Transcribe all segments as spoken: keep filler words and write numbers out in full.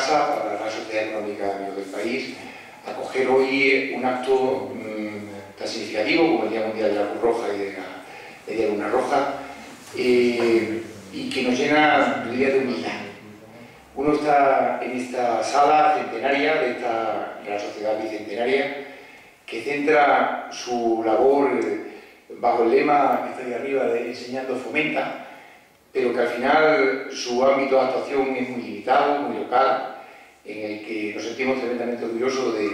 casa, para la Sociedad Económica Amigos del País, acoger hoy un acto mmm, tan significativo como el Día Mundial de la Cruz Roja y de la, de la Luna Roja, eh, y que nos llena de día de humildad. Uno está en esta sala centenaria de, esta, de la Sociedad Bicentenaria, que centra su labor bajo el lema que está ahí arriba de Enseñando Fomenta, pero que al final su ámbito de actuación es muy limitado, muy local, en el que nos sentimos tremendamente orgullosos de,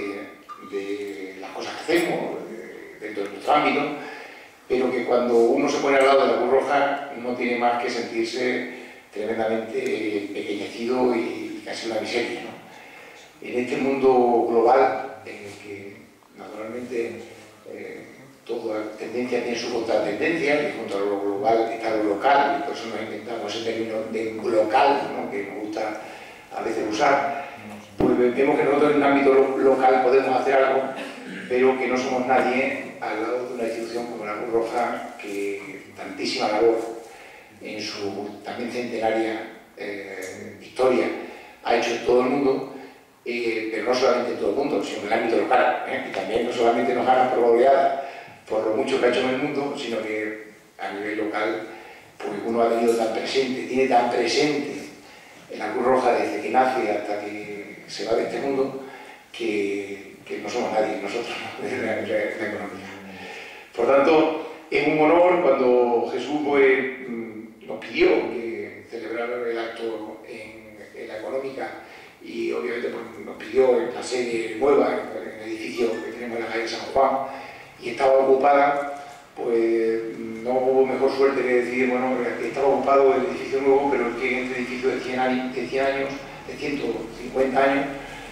de las cosas que hacemos, de, dentro de nuestro ámbito, pero que cuando uno se pone al lado de la Cruz Roja no tiene más que sentirse tremendamente pequeñecido y casi una miseria, ¿no? En este mundo global, en el que naturalmente eh, toda tendencia tiene su contratendencia, y junto a lo global está lo local, y por eso nos inventamos ese término de local, ¿no?, que nos gusta a veces usar, pues vemos que nosotros en un ámbito lo local podemos hacer algo, pero que no somos nadie al lado de una institución como la Cruz Roja, que tantísima labor en su también centenaria eh, historia ha hecho en todo el mundo, eh, pero no solamente en todo el mundo, sino en el ámbito local, ¿eh? Y también no solamente nos ganan por goleada por lo mucho que ha hecho en el mundo, sino que a nivel local pues uno ha tenido tan presente, tiene tan presente en la Cruz Roja desde que nace hasta que se va de este mundo, que, que no somos nadie nosotros, ¿no?, de la, de la economía. Por tanto, es un honor cuando Jesús pues, nos pidió que celebrara el acto en, en la económica, y obviamente pues, nos pidió en la sede nueva, en el edificio que tenemos en la calle San Juan, y estaba ocupada, pues no hubo mejor suerte que decir, bueno, que estaba ocupado el edificio nuevo, pero es que en este edificio de cien años, de cien años, de ciento cincuenta años,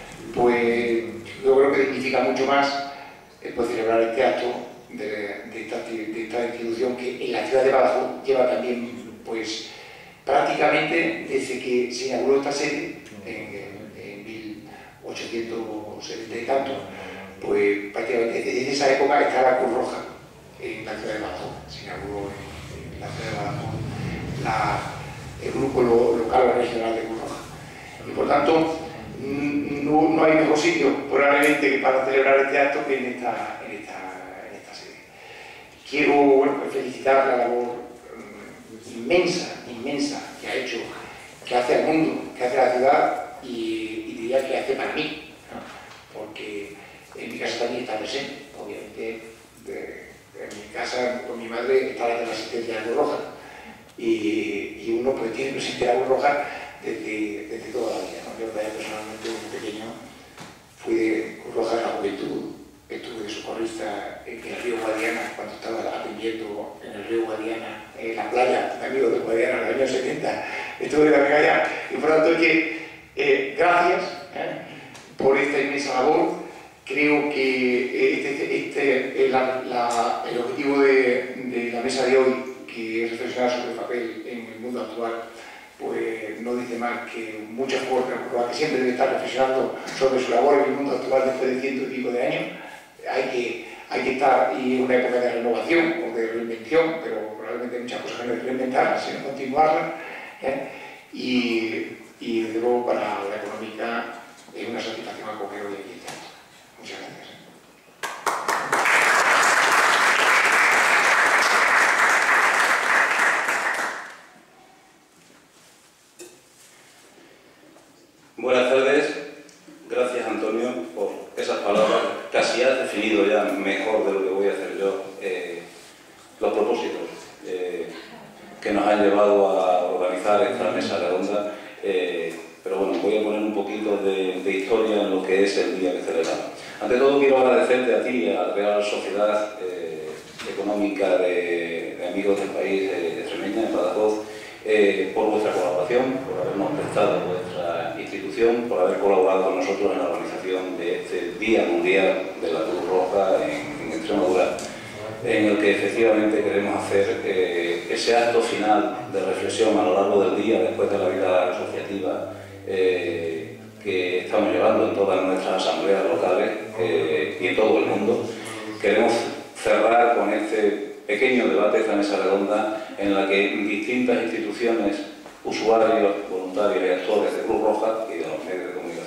pues yo creo que significa mucho más eh, pues, celebrar este acto de, de, esta, de esta institución que en la ciudad de Badajoz lleva también, pues, prácticamente desde que se inauguró esta sede, en, en mil ochocientos setenta y tanto, pues prácticamente desde esa época está la Cruz Roja en la ciudad de Badajoz. Se inauguró en, en la ciudad de Badajoz la, el grupo lo, local o regional de Cruz Roja. Y por tanto, no, no hay mejor sitio probablemente que para celebrar este acto que en esta, en esta, en esta sede. Quiero, bueno, pues felicitar la labor inmensa, inmensa que ha hecho, que hace al mundo, que hace a la ciudad y, y diría que hace para mí, ¿no? Porque en mi casa también está presente, obviamente de, de, en mi casa con mi madre está la asistencia de la Cruz Roja y, y uno pues tiene presente la Cruz Roja desde, desde toda la vida, ¿no? Yo personalmente desde pequeño fui de Cruz Roja de la juventud, estuve de socorrista en el río Guadiana cuando estaba aprendiendo en el río Guadiana, en la playa de amigos de Guadiana en los años setenta, estuve de la allá, y por lo tanto es que eh, gracias eh, por esta inmensa labor. Creo que este, este es la, la, el objetivo de, de la mesa de hoy, que es reflexionar sobre el papel en el mundo actual, pues no dice más que muchas cosas que siempre debe estar reflexionando sobre su labor en el mundo actual después de ciento y pico de años. Hay que, hay que estar, y en una época de renovación o de reinvención, pero probablemente hay muchas cosas que no hay que reinventar, sino continuarlas, ¿eh? y, y desde luego para la económica es una satisfacción acoger hoy aquí. Muchas gracias. Buenas tardes. Gracias, Antonio, por esas palabras. Casi has definido ya mejor de lo que voy a hacer yo eh, los propósitos eh, que nos han llevado a organizar esta mesa redonda. Eh, pero bueno, voy a poner un poquito de, de historia en lo que es el día que celebramos. Ante todo, quiero agradecerte a ti, a la Real Sociedad eh, Económica de, de Amigos del País de Extremeña, en Badajoz, eh, por vuestra colaboración, por habernos prestado vuestra institución, por haber colaborado con nosotros en la organización de este Día Mundial de la Cruz Roja en, en Extremadura, en el que efectivamente queremos hacer eh, ese acto final de reflexión a lo largo del día, después de la vida asociativa, eh, que estamos llevando en todas nuestras asambleas locales eh, y en todo el mundo. Queremos cerrar con este pequeño debate, esta mesa redonda, en la que distintas instituciones, usuarios, voluntarios y actores de Cruz Roja y de los medios de comunicación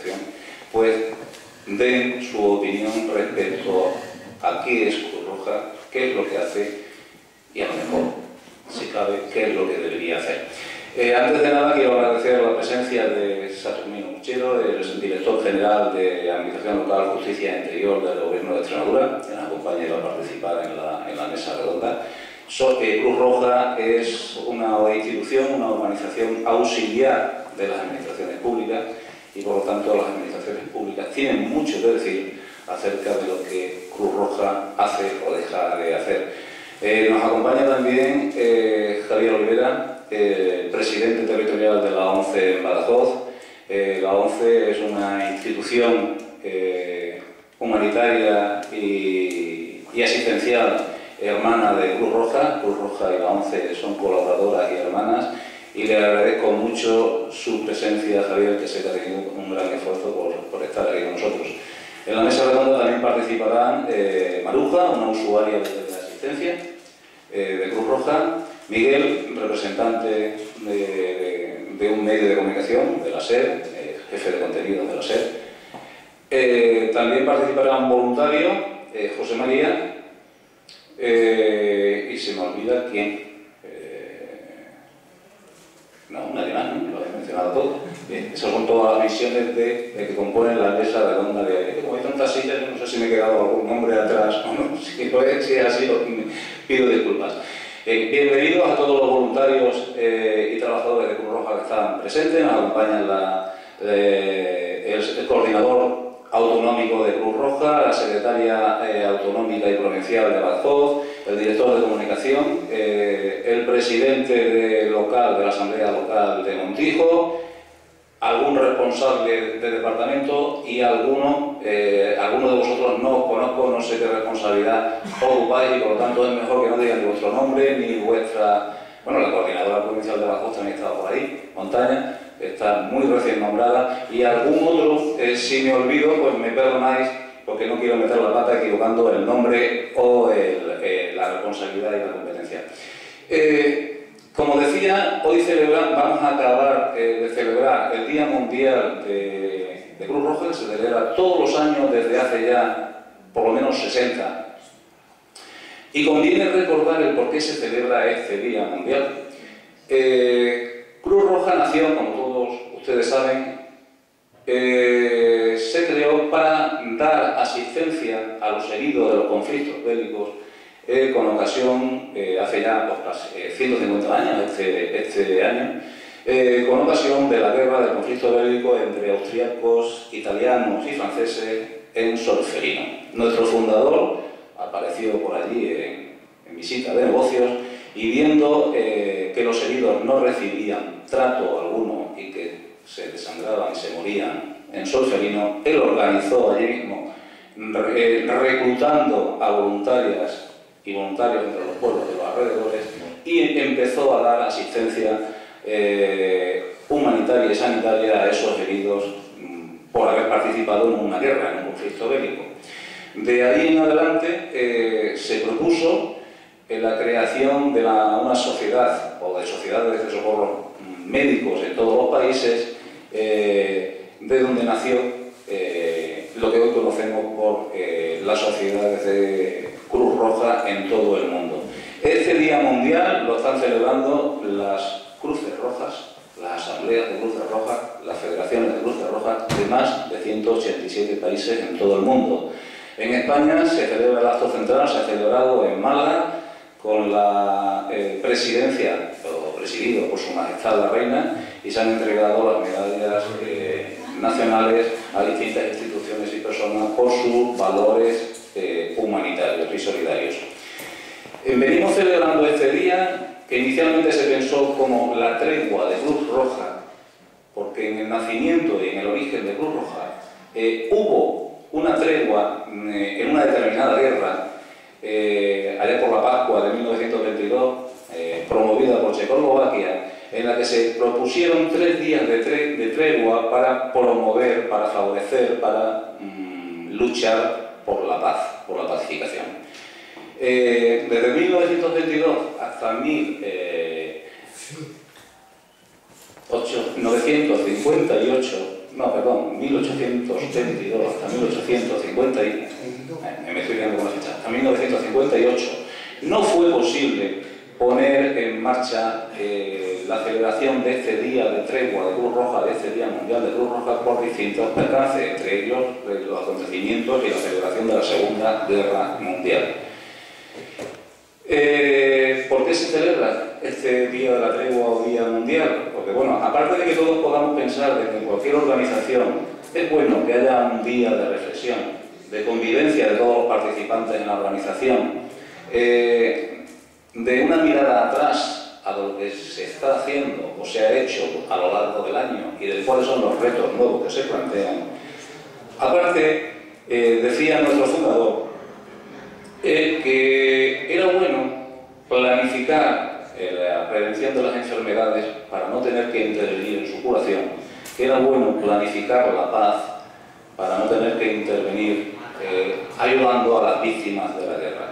Administración, pues den su opinión respecto a qué es Cruz Roja, qué es lo que hace y a lo mejor, si cabe, qué es lo que debería hacer. Eh, antes de nada quiero agradecer la presencia de Saturnino Muchero, el director general de Administración Local, Justicia e Interior del Gobierno de Extremadura, que nos acompaña y va a participar en la, en la mesa redonda. So, eh, Cruz Roja es una institución, una organización auxiliar de las administraciones públicas y por lo tanto las administraciones públicas tienen mucho que decir acerca de lo que Cruz Roja hace o deja de hacer. Eh, nos acompaña también eh, Javier Olivera, Eh, presidente territorial de la ONCE en Badajoz. Eh, la ONCE es una institución eh, humanitaria y, y asistencial hermana de Cruz Roja. Cruz Roja y la ONCE son colaboradoras y hermanas, y le agradezco mucho su presencia, Javier, que sé que ha tenido un gran esfuerzo por, por estar aquí con nosotros. En la mesa redonda también participarán eh, Maruja, una usuaria de la asistencia eh, de Cruz Roja, Miguel, representante de, de, de un medio de comunicación, de la SER, eh, jefe de contenidos de la SER. Eh, también participará un voluntario, eh, José María, eh, y se me olvida quién. Eh, no, nadie más, ¿no? Lo he mencionado todo. Bien, esas son todas las misiones de, de que componen la mesa redonda de aire. Como hay tantas sillas, yo no sé si me he quedado algún nombre atrás o no. Si, lo es, si es así, pido disculpas. Eh, bienvenidos a todos los voluntarios eh, y trabajadores de Cruz Roja que están presentes. Nos acompañan la, eh, el, el coordinador autonómico de Cruz Roja, la secretaria eh, autonómica y provincial de Badajoz, el director de comunicación, eh, el presidente de local de la Asamblea Local de Montijo, algún responsable de departamento y alguno, eh, alguno de vosotros no os conozco, no sé qué responsabilidad ocupáis y por lo tanto es mejor que no digan ni vuestro nombre ni vuestra... Bueno, la coordinadora provincial de Badajoz también estaba por ahí, Montaña, que está muy recién nombrada, y algún otro, eh, si me olvido, pues me perdonáis porque no quiero meter la pata equivocando el nombre o el, eh, la responsabilidad y la competencia. Eh, Como decía, hoy celebra, vamos a acabar eh, de celebrar el Día Mundial de, de Cruz Roja, que se celebra todos los años desde hace ya por lo menos sesenta. Y conviene recordar el por qué se celebra este Día Mundial. Eh, Cruz Roja nació, como todos ustedes saben, eh, se creó para dar asistencia a los heridos de los conflictos bélicos Eh, con ocasión, eh, hace ya pues, casi, eh, ciento cincuenta años, este, este año, eh, con ocasión de la guerra del conflicto bélico entre austríacos, italianos y franceses en Solferino. Nuestro fundador apareció por allí en, en visita de negocios y viendo eh, que los heridos no recibían trato alguno y que se desangraban y se morían en Solferino, él organizó allí mismo, re, reclutando a voluntarias y voluntarios entre los pueblos de los alrededores, y empezó a dar asistencia eh, humanitaria y sanitaria a esos heridos mmm, por haber participado en una guerra, en un conflicto bélico. De ahí en adelante eh, se propuso eh, la creación de la, una sociedad o de sociedades de socorro médicos en todos los países, eh, de donde nació eh, lo que hoy conocemos por eh, las sociedades de Cruz Roja en todo el mundo. Este Día Mundial lo están celebrando las Cruces Rojas, las asambleas de Cruces Rojas, las federaciones de Cruces Rojas de más de ciento ochenta y siete países en todo el mundo. En España se celebra el acto central, se ha celebrado en Málaga con la eh, presidencia, o presidido por Su Majestad la Reina, y se han entregado las medallas eh, nacionales a distintas instituciones y personas por sus valores Eh, humanitarios y solidarios. Eh, venimos celebrando este día que inicialmente se pensó como la tregua de Cruz Roja, porque en el nacimiento y en el origen de Cruz Roja eh, hubo una tregua eh, en una determinada guerra, eh, allá por la Pascua de mil novecientos veintidós, eh, promovida por Checoslovaquia, en la que se propusieron tres días de, tre de tregua para promover, para favorecer, para mm, luchar por la paz, por la pacificación. Eh, desde mil novecientos veintidós hasta mil novecientos cincuenta y ocho no, perdón, mil ochocientos setenta y dos hasta mil ochocientos cincuenta y, eh, me estoy quedando con la fecha, hasta mil novecientos cincuenta y ocho, no fue posible poner en marcha eh, la celebración de este día de tregua de Cruz Roja, de este Día Mundial de Cruz Roja, por distintos percances, entre ellos eh, los acontecimientos y la celebración de la Segunda Guerra Mundial. Eh, ¿Por qué se celebra este Día de la Tregua o Día Mundial? Porque, bueno, aparte de que todos podamos pensar de que en cualquier organización es bueno que haya un día de reflexión, de convivencia de todos los participantes en la organización, eh, de una mirada atrás a lo que se está haciendo o se ha hecho a lo largo del año y de cuáles son los retos nuevos que se plantean. Aparte, eh, decía nuestro fundador eh, que era bueno planificar eh, la prevención de las enfermedades para no tener que intervenir en su curación, que era bueno planificar la paz para no tener que intervenir eh, ayudando a las víctimas de la guerra.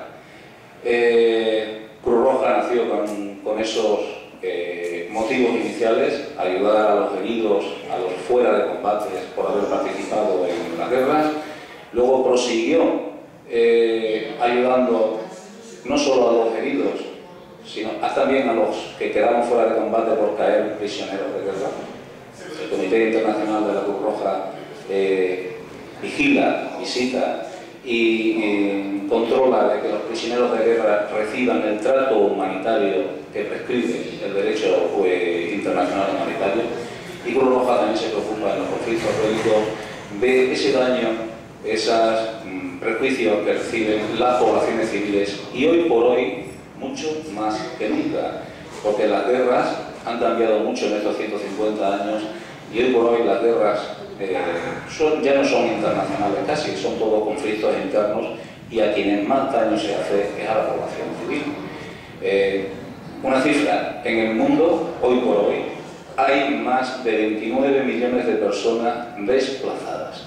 Eh, Cruz Roja nació con, con esos eh, motivos iniciales, ayudar a los heridos, a los fuera de combates por haber participado en las guerras. Luego prosiguió eh, ayudando no solo a los heridos, sino también a los que quedaron fuera de combate por caer prisioneros de guerra. El Comité Internacional de la Cruz Roja eh, vigila, visita y eh, controla de que los prisioneros de guerra reciban el trato humanitario que prescribe el derecho eh, internacional humanitario. Y Cruz Roja también se preocupa en los conflictos bélicos de ese daño, esos mm, prejuicios que reciben las poblaciones civiles, y hoy por hoy mucho más que nunca, porque las guerras han cambiado mucho en estos ciento cincuenta años y hoy por hoy las guerras eh, son, ya no son internacionales casi, son todos conflictos internos, y a quienes más daño se hace es a la población civil. Eh, una cifra, en el mundo, hoy por hoy, hay más de veintinueve millones de personas desplazadas.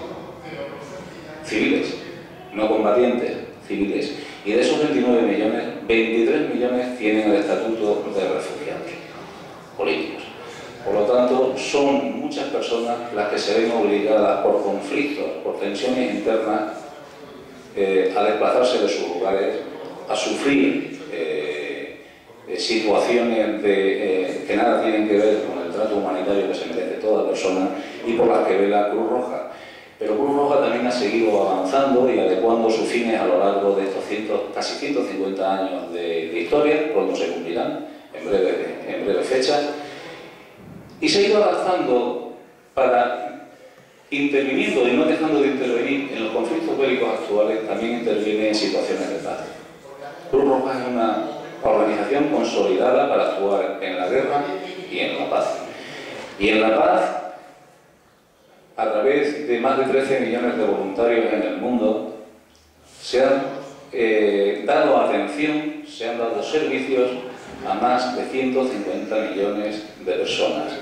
Civiles, no combatientes, civiles. Y de esos veintinueve millones, veintitrés millones tienen el estatuto de refugiados políticos. Por lo tanto, son muchas personas las que se ven obligadas por conflictos, por tensiones internas, eh, a desplazarse de sus lugares, a sufrir eh, eh, situaciones de, eh, que nada tienen que ver con el trato humanitario que se merece toda persona y por las que vela Cruz Roja. Pero Cruz Roja también ha seguido avanzando y adecuando sus fines a lo largo de estos ciento, casi ciento cincuenta años de, de historia, pronto se cumplirán, en breve, en breve fecha, y se ha ido adaptando para, interviniendo y no dejando de intervenir en los conflictos bélicos actuales, también interviene en situaciones de paz. Cruz Roja es una organización consolidada para actuar en la guerra y en la paz. Y en la paz, a través de más de trece millones de voluntarios en el mundo, se han eh, dado atención, se han dado servicios a más de ciento cincuenta millones de personas.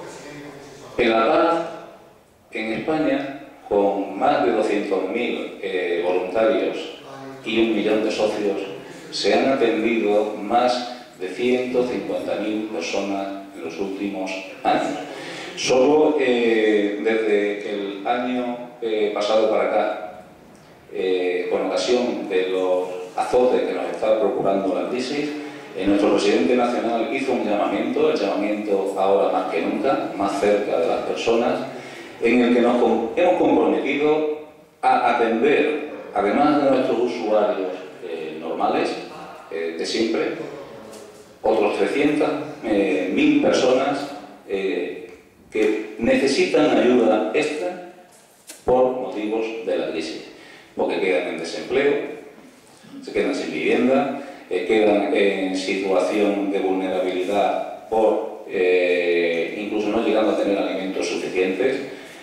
En la paz, en España, con más de doscientos mil eh, voluntarios y un millón de socios, se han atendido más de ciento cincuenta mil personas en los últimos años. Solo eh, desde el año eh, pasado para acá, eh, con ocasión de los azotes que nos está procurando la crisis, eh, nuestro presidente nacional hizo un llamamiento, el llamamiento ahora más que nunca, más cerca de las personas, en el que nos hemos comprometido a atender, además de nuestros usuarios eh, normales, eh, de siempre, otros trescientas mil personas eh, que necesitan ayuda extra por motivos de la crisis, porque quedan en desempleo, se quedan sin vivienda, eh, quedan en situación de vulnerabilidad por eh, incluso no llegando a tener alimentos suficientes.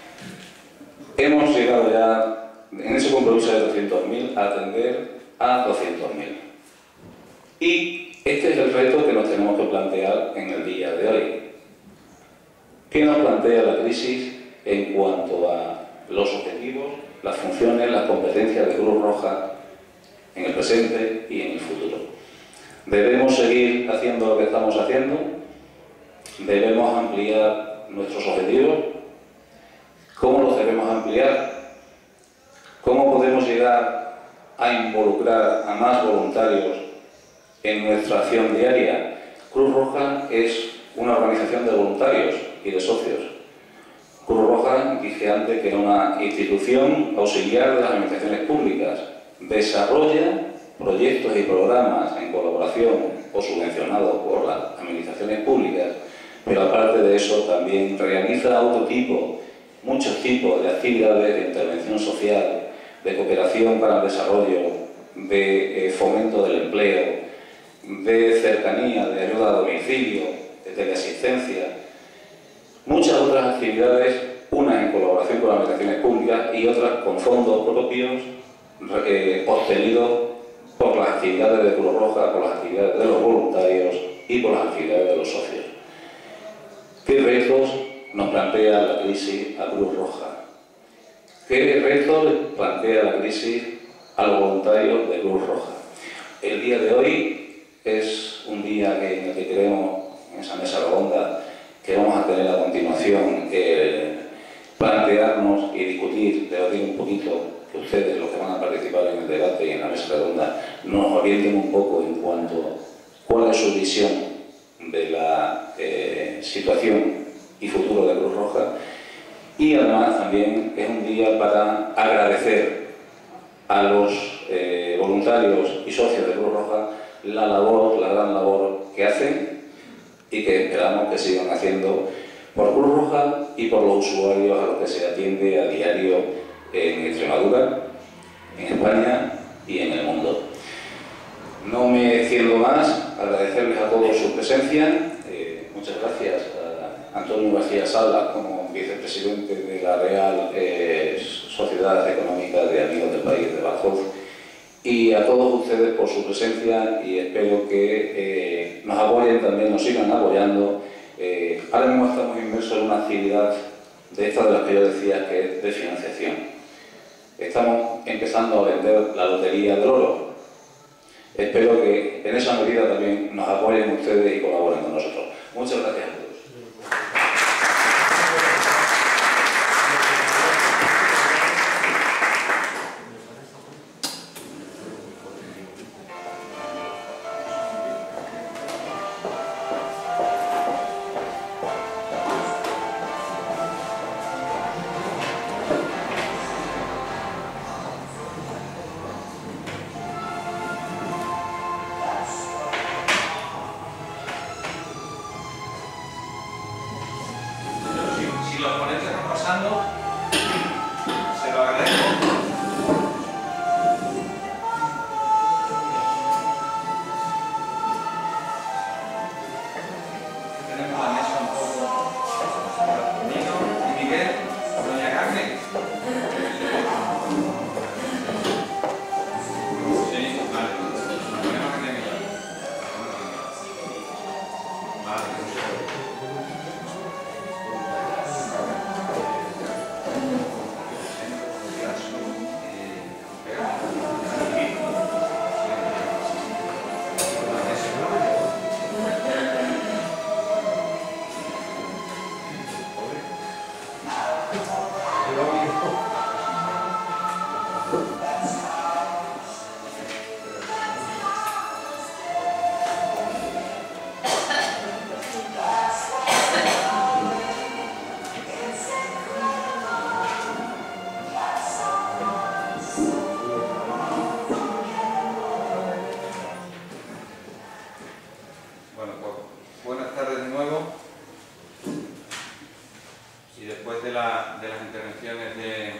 Hemos llegado ya, en ese compromiso de doscientos mil, a atender a doscientos mil. Y este es el reto que nos tenemos que plantear en el día de hoy. ¿Qué nos plantea la crisis en cuanto a los objetivos, las funciones, las competencias de Cruz Roja en el presente y en el futuro? ¿Debemos seguir haciendo lo que estamos haciendo? ¿Debemos ampliar nuestros objetivos? ¿Cómo los debemos ampliar? ¿Cómo podemos llegar a involucrar a más voluntarios en nuestra acción diaria? Cruz Roja es una organización de voluntarios y de socios. Cruz Roja, dije antes, que es una institución auxiliar de las administraciones públicas. Desarrolla proyectos y programas en colaboración o subvencionados por las administraciones públicas, pero aparte de eso también realiza otro tipo, muchos tipos de actividades de intervención social, de cooperación para el desarrollo, de eh, fomento del empleo, de cercanía, de ayuda a domicilio, de teleasistencia, muchas otras actividades, unas en colaboración con las administraciones públicas y otras con fondos propios eh, obtenidos por las actividades de Cruz Roja, por las actividades de los voluntarios y por las actividades de los socios. ¿Qué retos nos plantea la crisis a Cruz Roja? ¿Qué retos plantea la crisis a los voluntarios de Cruz Roja? El día de hoy es un día que, en el que queremos, en esa mesa redonda que vamos a tener a continuación, eh, plantearnos y discutir, debatir un poquito, que ustedes, los que van a participar en el debate y en la mesa redonda, nos orienten un poco en cuanto a cuál es su visión de la eh, situación y futuro de Cruz Roja. Y además también es un día para agradecer a los eh, voluntarios y socios de Cruz Roja la labor, la gran labor que hacen y que esperamos que sigan haciendo por Cruz Roja y por los usuarios a los que se atiende a diario en Extremadura, en España y en el mundo. No me extiendo más, agradecerles a todos su presencia. Eh, muchas gracias a Antonio García Sala como vicepresidente de la Real eh, Sociedad Económica de Amigos del País de Badajoz, y a todos ustedes por su presencia, y espero que eh, nos apoyen también, nos sigan apoyando. Eh, ahora mismo estamos inmersos en una actividad de esta de las que yo decía, que es de financiación. Estamos empezando a vender la lotería del oro. Espero que en esa medida también nos apoyen ustedes y colaboren con nosotros. Muchas gracias a todos. Si los ponentes están pasando, se lo agradezco. Tenemos la mesa un poco. Nino y Miguel, doña Carmen. Sí, vale. Ponemos aquí a Miguel. Vale. Bueno, pues buenas tardes de nuevo. Y después de, la, de las intervenciones de,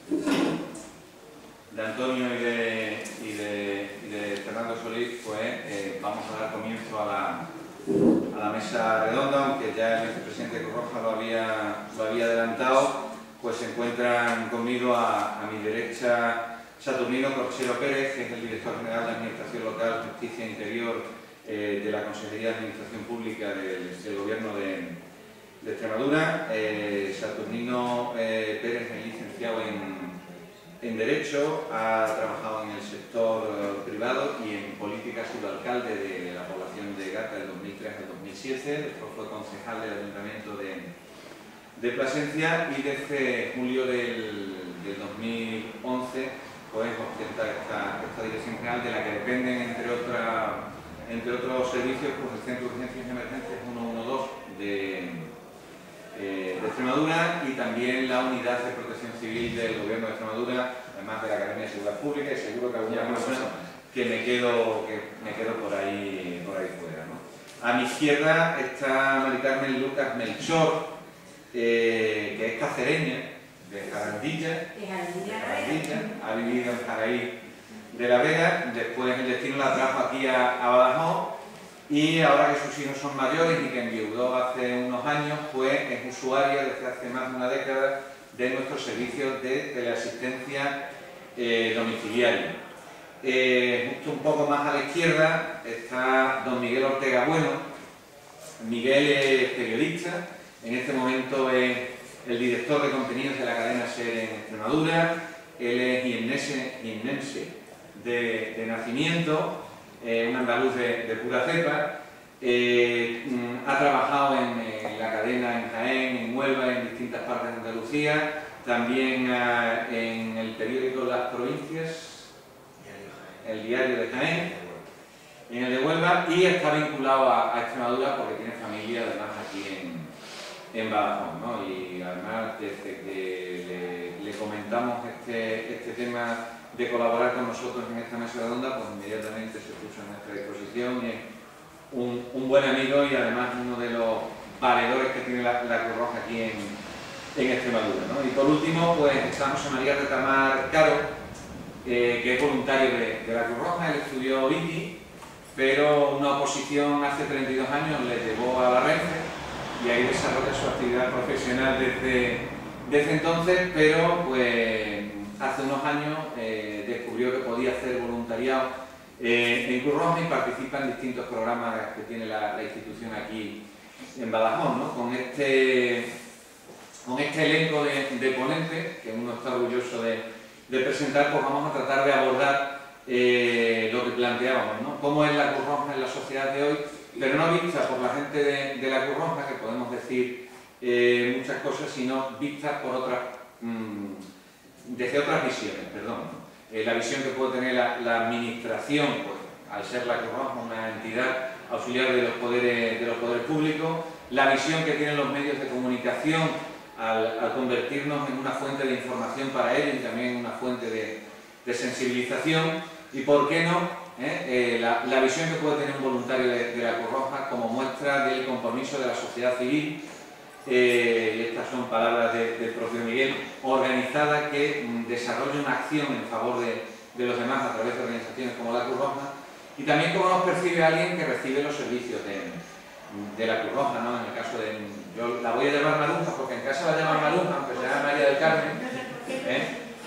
de Antonio y de, y, de, y de Fernando Solís, pues eh, vamos a dar comienzo a la, a la mesa redonda, aunque ya el vicepresidente de Cruz Roja lo había, lo había adelantado. Pues se encuentran conmigo a, a mi derecha Saturnino Corchero Pérez, que es el director general de Administración Local, Justicia e Interior eh, de la Consejería de Administración Pública del, del Gobierno de, de Extremadura. Eh, Saturnino eh, Pérez es licenciado en, en Derecho, ha trabajado en el sector eh, privado y en política, ha sido alcalde de la población de Gata del dos mil tres al dos mil siete, después fue concejal del Ayuntamiento de de Plasencia, y desde julio del, del dos mil once pues ostenta esta, esta dirección general, de la que dependen, entre, otra, entre otros servicios, pues el Centro de Urgencias y Emergencias ciento doce de, eh, de Extremadura, y también la Unidad de Protección Civil del Gobierno de Extremadura, además de la Academia de Seguridad Pública, y seguro que alguna persona que me quedo, que me quedo por ahí, por ahí fuera, ¿no? A mi izquierda está Mari Carmen Lucas Melchor, eh, que es cacereña, de Jarandilla, ha vivido en Jaraí de la Vega, después el destino la trajo aquí a, a Badajoz, y ahora que sus hijos son mayores y que enviudó hace unos años, pues es usuaria desde hace más de una década de nuestros servicios de teleasistencia eh, domiciliaria. Eh, justo un poco más a la izquierda está don Miguel Ortega Bueno. Miguel es periodista, en este momento es el director de contenidos de la cadena SER en Extremadura. Él es jiennense, jiennense de, de nacimiento, eh, un andaluz de, de pura cepa. Eh, ha trabajado en, en la cadena en Jaén, en Huelva, en distintas partes de Andalucía, también uh, en el periódico Las Provincias, el diario de Jaén, en el de Huelva, y está vinculado a, a Extremadura porque tiene familia además aquí en en Badajoz, ¿no? Y además desde que le, le comentamos este, este tema de colaborar con nosotros en esta mesa redonda, pues inmediatamente se puso a nuestra disposición, y es un, un buen amigo y además uno de los valedores que tiene la, la Cruz Roja aquí en, en Extremadura, ¿no? Y por último, pues está José María Retamar Caro, eh, que es voluntario de, de la Cruz Roja. Él estudió I T I, pero una oposición hace treinta y dos años le llevó a la Renfe, y ahí desarrolla su actividad profesional desde, desde entonces, pero pues hace unos años eh, descubrió que podía hacer voluntariado eh, en Cruz Roja y participa en distintos programas que tiene la, la institución aquí en Badajoz, ¿no? Con este, con este elenco de, de ponentes, que uno está orgulloso de, de presentar, pues vamos a tratar de abordar eh, lo que planteábamos, ¿no? Cómo es la Cruz Roja en la sociedad de hoy, pero no vista por la gente de, de la Cruz Roja, que podemos decir eh, muchas cosas, sino vista por otras, mmm, desde otras visiones, perdón, ¿no? Eh, la visión que puede tener la, la administración, pues, al ser la Cruz Roja una entidad auxiliar de los poderes, de los poderes públicos, la visión que tienen los medios de comunicación al, al convertirnos en una fuente de información para ellos y también en una fuente de, de sensibilización, y por qué no, ¿Eh? Eh, la, la visión que puede tener un voluntario de, de la Cruz Roja como muestra del compromiso de la sociedad civil, eh, y estas son palabras de, del propio Miguel, organizada, que mm, desarrolla una acción en favor de, de los demás a través de organizaciones como la Cruz Roja, y también cómo nos percibe alguien que recibe los servicios de, de la Cruz Roja, ¿no? En el caso de, yo la voy a llamar Maruja porque en casa la llaman Maruja, aunque se llama María del Carmen, ¿eh?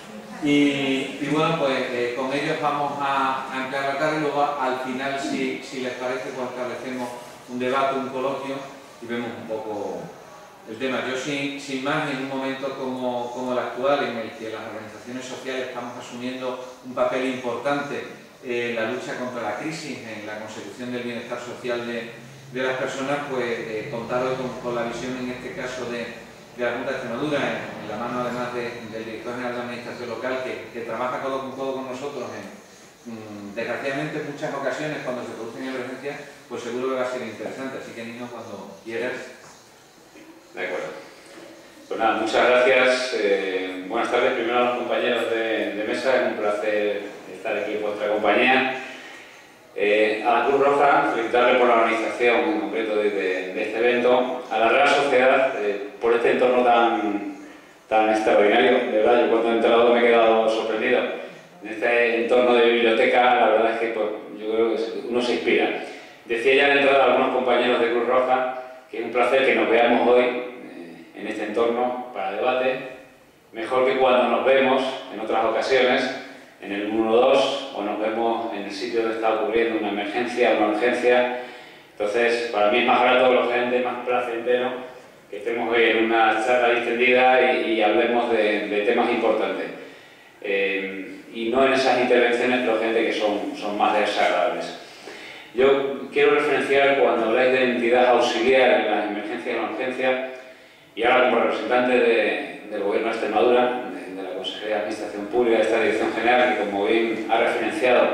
Y, y bueno, pues eh, con ellos vamos a, a anclar la tarde, y luego al final, si, si les parece, pues establecemos un debate, un coloquio, y vemos un poco el tema. Yo sin, sin más, en un momento como, como el actual, en el que las organizaciones sociales estamos asumiendo un papel importante en la lucha contra la crisis, en la consecución del bienestar social de, de las personas, pues eh, contar hoy con, con la visión, en este caso, de de la Junta de Extremadura, en, en la mano además de, del director general de la Administración Local, que, que trabaja codo con codo con nosotros en, mmm, desgraciadamente, en muchas ocasiones cuando se producen emergencias, pues seguro que va a ser interesante. Así que, Nino, cuando quieras. De acuerdo. Pues nada, muchas gracias. Eh, buenas tardes primero a los compañeros de, de mesa. Es un placer estar aquí en vuestra compañía. Eh, a la Cruz Roja, felicitarle por la organización en concreto de, de, de este evento, a la Real Sociedad eh, por este entorno tan, tan extraordinario. De verdad, yo cuando he entrado me he quedado sorprendido. En este entorno de biblioteca, la verdad es que pues, yo creo que uno se inspira. Decía ya de entrada a algunos compañeros de Cruz Roja que es un placer que nos veamos hoy eh, en este entorno para debate, mejor que cuando nos vemos en otras ocasiones en el uno dos, o nos vemos en el sitio donde está ocurriendo una emergencia o una urgencia. Entonces, para mí es más grato, lógicamente, más placentero que estemos hoy en una charla distendida y, y hablemos de, de temas importantes. Eh, y no en esas intervenciones, lógicamente, que son, son más desagradables. Yo quiero referenciar, cuando habláis de entidad auxiliar en las emergencias y en la urgencia, y ahora como representante de, del Gobierno de Extremadura, de, de la Consejería de Administración Pública, de esta Dirección General, que como bien ha referenciado,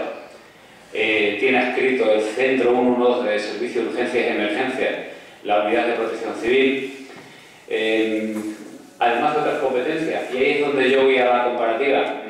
eh, tiene adscrito el Centro ciento doce de Servicio de Urgencias y Emergencias, la Unidad de Protección Civil, eh, además de otras competencias, y ahí es donde yo voy a la comparativa.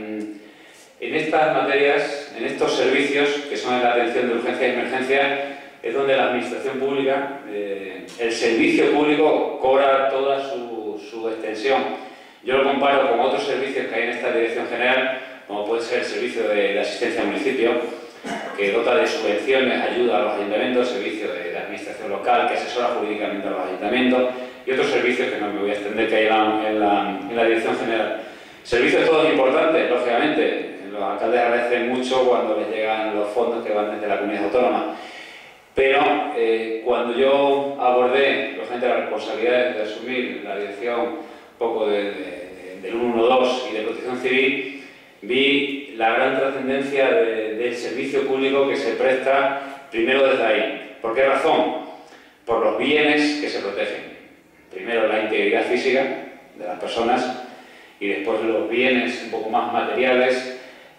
En estas materias, en estos servicios, que son la atención de urgencias y emergencias, es donde la Administración Pública, eh, el servicio público, cobra toda su, su extensión. Yo lo comparo con otros servicios que hay en esta Dirección General, como puede ser el Servicio de, de Asistencia al Municipio, que dota de subvenciones, ayuda a los ayuntamientos, servicio de, de Administración Local, que asesora jurídicamente a los ayuntamientos, y otros servicios que no me voy a extender que hay en la, en la, en la Dirección General. Servicios todos importantes, lógicamente. Los alcaldes agradecen mucho cuando les llegan los fondos que van desde la comunidad autónoma. Pero eh, cuando yo abordé, lógicamente, las responsabilidades de asumir la dirección un poco de, de, de, del ciento doce y de Protección Civil, vi la gran trascendencia de, del servicio público que se presta primero desde ahí. ¿Por qué razón? Por los bienes que se protegen. Primero la integridad física de las personas y después los bienes un poco más materiales,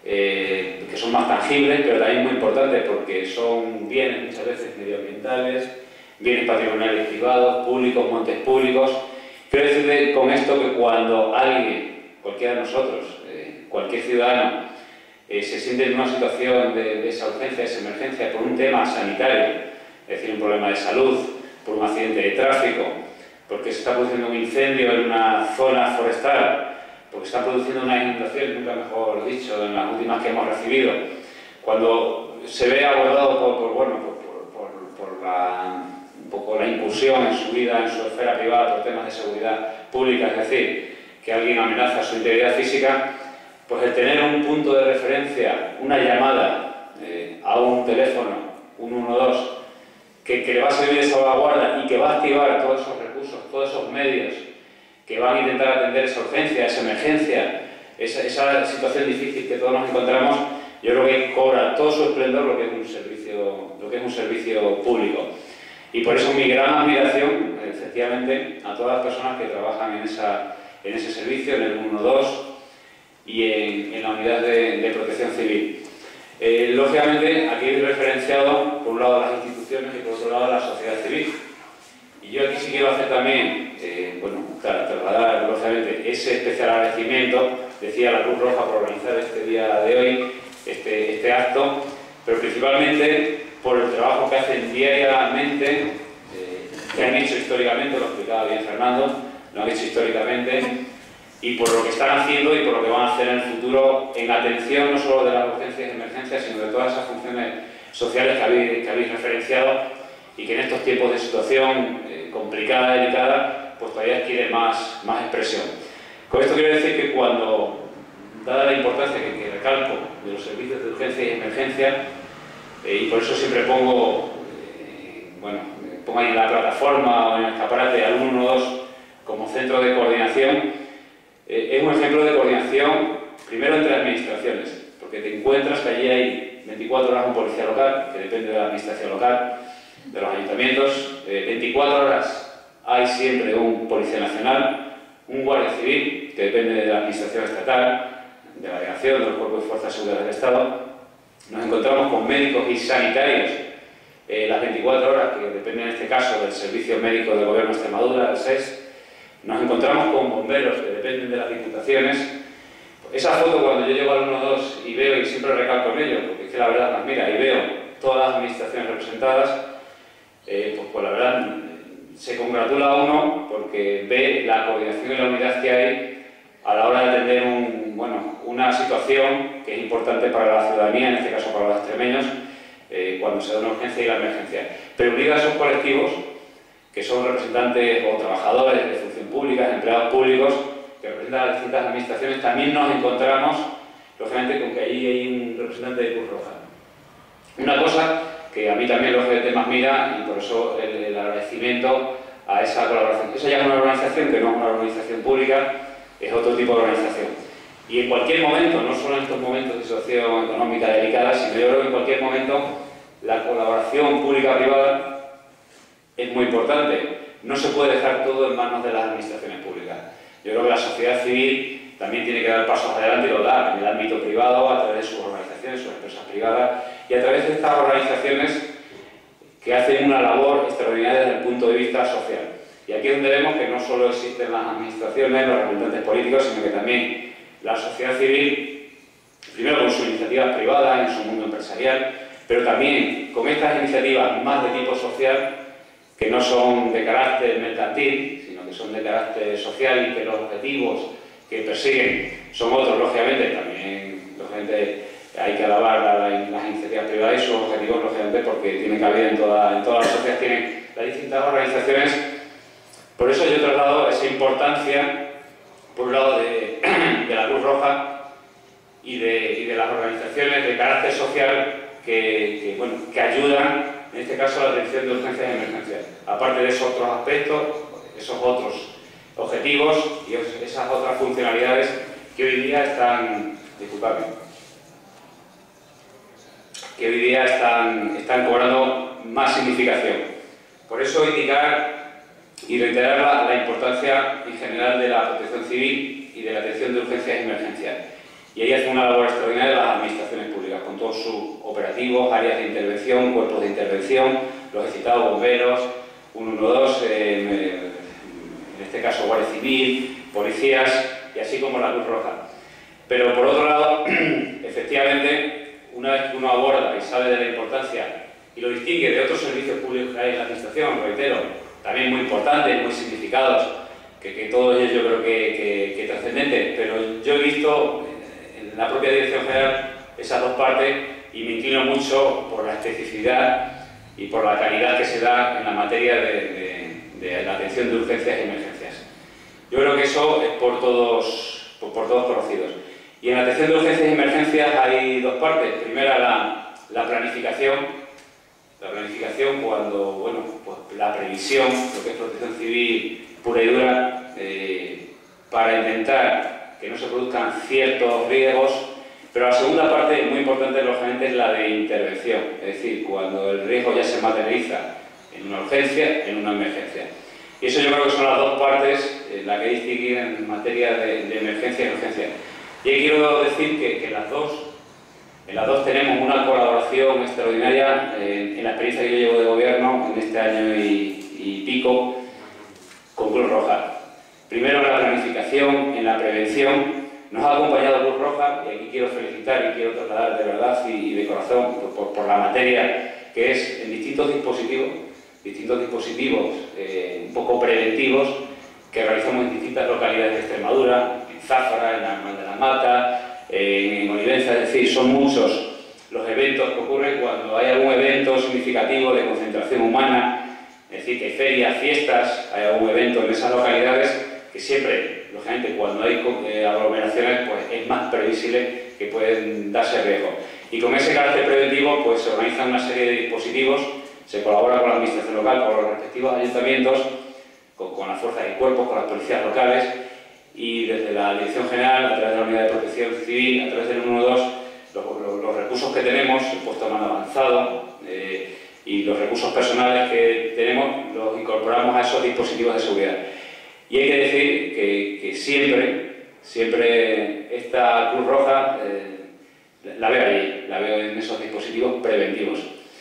Eh, que son más tangibles, pero también muy importantes porque son bienes muchas veces medioambientales, bienes patrimoniales privados, públicos, montes públicos. Quiero decirle con esto que cuando alguien, cualquiera de nosotros, eh, cualquier ciudadano, eh, se siente en una situación de, de esa urgencia, de esa emergencia por un tema sanitario, es decir, un problema de salud, por un accidente de tráfico, porque se está produciendo un incendio en una zona forestal, porque está produciendo una inundación, nunca mejor dicho, en las últimas que hemos recibido, cuando se ve abordado por, por, bueno, por, por, por la, un poco la incursión en su vida, en su esfera privada, por temas de seguridad pública, es decir, que alguien amenaza su integridad física, pues el tener un punto de referencia, una llamada eh, a un teléfono, un ciento doce, que, que le va a servir de salvaguarda y que va a activar todos esos recursos, todos esos medios, que van a intentar atender esa urgencia, esa emergencia, esa, esa situación difícil que todos nos encontramos, yo creo que cobra todo su esplendor lo que es un servicio, lo que es un servicio público. Y por eso mi gran admiración, efectivamente, a todas las personas que trabajan en, esa, en ese servicio, en el ciento doce y en, en la unidad de, de protección civil. Eh, lógicamente, aquí he referenciado, por un lado, las instituciones y por otro lado, la sociedad civil. Y yo aquí sí quiero hacer también, eh, bueno, claro, trasladar, lógicamente, ese especial agradecimiento, decía la Cruz Roja, por organizar este día de hoy, este, este acto, pero principalmente por el trabajo que hacen diariamente, eh, que han hecho históricamente, lo explicaba bien Fernando, lo han hecho históricamente, y por lo que están haciendo y por lo que van a hacer en el futuro en atención no solo de las urgencias y emergencias, sino de todas esas funciones sociales que habéis, que habéis referenciado, y que en estos tiempos de situación eh, complicada, delicada, pues todavía adquiere más, más expresión. Con esto quiero decir que cuando, dada la importancia que, que recalco de los servicios de urgencia y emergencia, eh, y por eso siempre pongo, eh, bueno, pongo ahí en la plataforma o en el escaparate al ciento doce como centro de coordinación, eh, es un ejemplo de coordinación, primero entre administraciones, porque te encuentras que allí hay veinticuatro horas un policía local, que depende de la administración local, de los ayuntamientos, eh, veinticuatro horas hay siempre un policía nacional, un guardia civil, que depende de la administración estatal, de la delegación, de los cuerpos de fuerzas de seguridad del Estado. Nos encontramos con médicos y sanitarios eh, las veinticuatro horas, que dependen en este caso del Servicio Médico del Gobierno de Extremadura, del S E S. Nos encontramos con bomberos, que dependen de las diputaciones. Esa foto, cuando yo llego al ciento doce y veo, y siempre recalco en ello, porque es que la verdad, las mira, y veo todas las administraciones representadas, Eh, pues, pues la verdad se congratula uno porque ve la coordinación y la unidad que hay a la hora de atender un, bueno, una situación que es importante para la ciudadanía, en este caso para los extremeños, eh, cuando se da una urgencia y la emergencia. Pero unida a esos colectivos, que son representantes o trabajadores de función pública, empleados públicos, que representan a las distintas administraciones, también nos encontramos, lógicamente, con que allí hay un representante de Cruz Roja. Una cosa que a mí también lógicamente más mira, y por eso el, el agradecimiento a esa colaboración. Esa ya es una organización que no es una organización pública, es otro tipo de organización. Y en cualquier momento, no solo en estos momentos de situación económica delicada, sino yo creo que en cualquier momento la colaboración pública-privada es muy importante, no se puede dejar todo en manos de las administraciones públicas. Yo creo que la sociedad civil también tiene que dar pasos adelante y lo da en el ámbito privado, a través de sus organizaciones, sus empresas privadas y a través de estas organizaciones que hacen una labor extraordinaria desde el punto de vista social. Y aquí es donde vemos que no solo existen las administraciones, los representantes políticos, sino que también la sociedad civil, primero con sus iniciativas privadas, en su mundo empresarial, pero también con estas iniciativas más de tipo social, que no son de carácter mercantil, sino que son de carácter social y que los objetivos que persiguen son otros, lógicamente, también lógicamente, hay que alabar a las iniciativas privadas y sus objetivos, lógicamente, porque tienen cabida en, toda, en todas las sociedades, tienen las distintas organizaciones. Por eso yo traslado esa importancia, por un lado, de, de la Cruz Roja y de, y de las organizaciones de carácter social que, que, bueno, que ayudan, en este caso, a la atención de urgencias y emergencias. Aparte de esos otros aspectos, esos otros objetivos y esas otras funcionalidades que hoy día están, disculpadme, que hoy día están, están cobrando más significación. Por eso indicar y reiterar la, la importancia en general de la protección civil y de la atención de urgencias y emergencias. Y ahí hace una labor extraordinaria las administraciones públicas, con todos sus operativos, áreas de intervención, cuerpos de intervención, los he citado, bomberos, ciento doce, eh, en este caso Guardia Civil, policías y así como la Cruz Roja. Pero por otro lado, efectivamente, una vez que uno aborda y sabe de la importancia y lo distingue de otros servicios públicos que hay en la administración, reitero, también muy importantes, muy significados, que, que todo ello yo creo que, que, que trascendente, pero yo he visto en la propia Dirección General esas dos partes y me inclino mucho por la especificidad y por la calidad que se da en la materia de, de, de la atención de urgencias y emergencias. Yo creo que eso es por todos, por, por todos conocidos. Y en la atención de urgencias y emergencias hay dos partes. Primera, la, la planificación. La planificación cuando, bueno, pues la previsión, lo que es protección civil pura y dura, eh, para intentar que no se produzcan ciertos riesgos. Pero la segunda parte, muy importante, lógicamente, es la de intervención. Es decir, cuando el riesgo ya se materializa en una urgencia, en una emergencia. Y eso yo creo que son las dos partes en las que hay que distinguir en materia de, de emergencia y urgencia. Y ahí quiero decir que, que las dos, en las dos tenemos una colaboración extraordinaria en, en la experiencia que yo llevo de gobierno en este año y, y pico con Cruz Roja. Primero en la planificación, en la prevención. Nos ha acompañado Cruz Roja y aquí quiero felicitar y quiero trasladar de verdad y, y de corazón por, por, por la materia que es en distintos dispositivos, distintos dispositivos eh, un poco preventivos que realizamos en distintas localidades de Extremadura, en Záfara, en Armal de la Mata, en Olivenza, es decir, son muchos los eventos que ocurren cuando hay algún evento significativo de concentración humana, es decir, que hay ferias, fiestas, hay algún evento en esas localidades que siempre, lógicamente, cuando hay eh, aglomeraciones, pues es más previsible que pueden darse riesgo. Y con ese carácter preventivo, pues se organizan una serie de dispositivos, se colabora con la administración local, con los respectivos ayuntamientos, con, con las fuerzas y cuerpos, con las policías locales, y desde la Dirección General, a través de la Unidad de Protección Civil, a través del ciento doce, los, los, los recursos que tenemos, el puesto de mando avanzado eh, y los recursos personales que tenemos, los incorporamos a esos dispositivos de seguridad. Y hay que decir que, que siempre, siempre esta Cruz Roja eh, la veo ahí, la veo en esos dispositivos preventivos.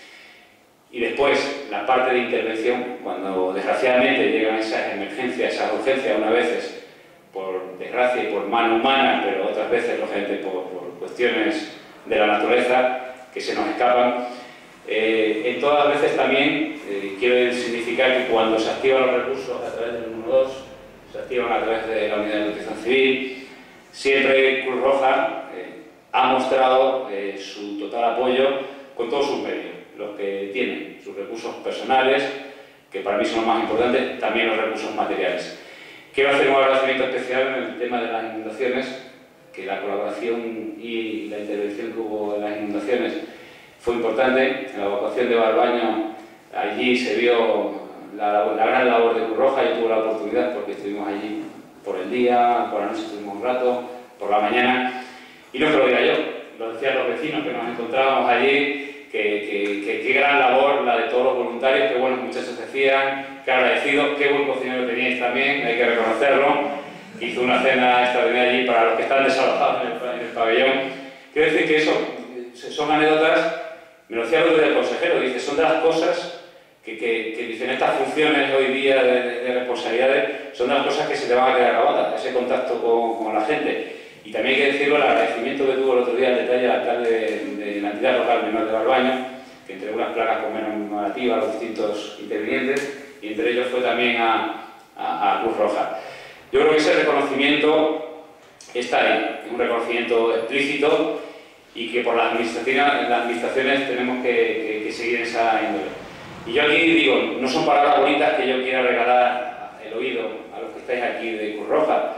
Y después, la parte de intervención, cuando desgraciadamente llegan esas emergencias, esas urgencias, unas veces por desgracia y por mano humana, pero otras veces, lógicamente, por, por cuestiones de la naturaleza que se nos escapan, eh, en todas las veces también eh, quiero significar que cuando se activan los recursos a través del ciento doce, se activan a través de la Unidad de Protección Civil, siempre Cruz Roja eh, ha mostrado eh, su total apoyo con todos sus medios, los que tienen, sus recursos personales, que para mí son los más importantes, también los recursos materiales. Quiero hacer un agradecimiento especial en el tema de las inundaciones, que la colaboración y la intervención que hubo en las inundaciones fue importante. En la evacuación de Barbaño, allí se vio la, la gran labor de Cruz Roja. Yo tuve la oportunidad porque estuvimos allí por el día, por la noche estuvimos un rato, por la mañana, y no es que lo diga yo, lo decían los vecinos que nos encontrábamos allí, que, que, que, que gran labor la de todos los voluntarios, que buenos muchachos decían, que agradecido, qué buen cocinero teníais también, hay que reconocerlo. Hizo una cena extraordinaria allí para los que están desalojados en el, en el pabellón. Quiero decir que eso, son anécdotas, me lo decía el otro día el consejero, dice, son de las cosas que, que, que dicen estas funciones hoy día de, de, de responsabilidades, son de las cosas que se te van a quedar grabadas, ese contacto con, con la gente. Y también hay que decirlo, el agradecimiento que tuvo el otro día el detalle al alcalde de, de la entidad local menor de Valbaño, que entregó unas placas con conmemorativas a los distintos intervinientes, y entre ellos fue también a, a, a Cruz Roja. Yo creo que ese reconocimiento está ahí, es un reconocimiento explícito y que por las administraciones, las administraciones tenemos que, que, que seguir esa índole. Y yo aquí digo, no son palabras bonitas que yo quiera regalar el oído a los que estáis aquí de Cruz Roja,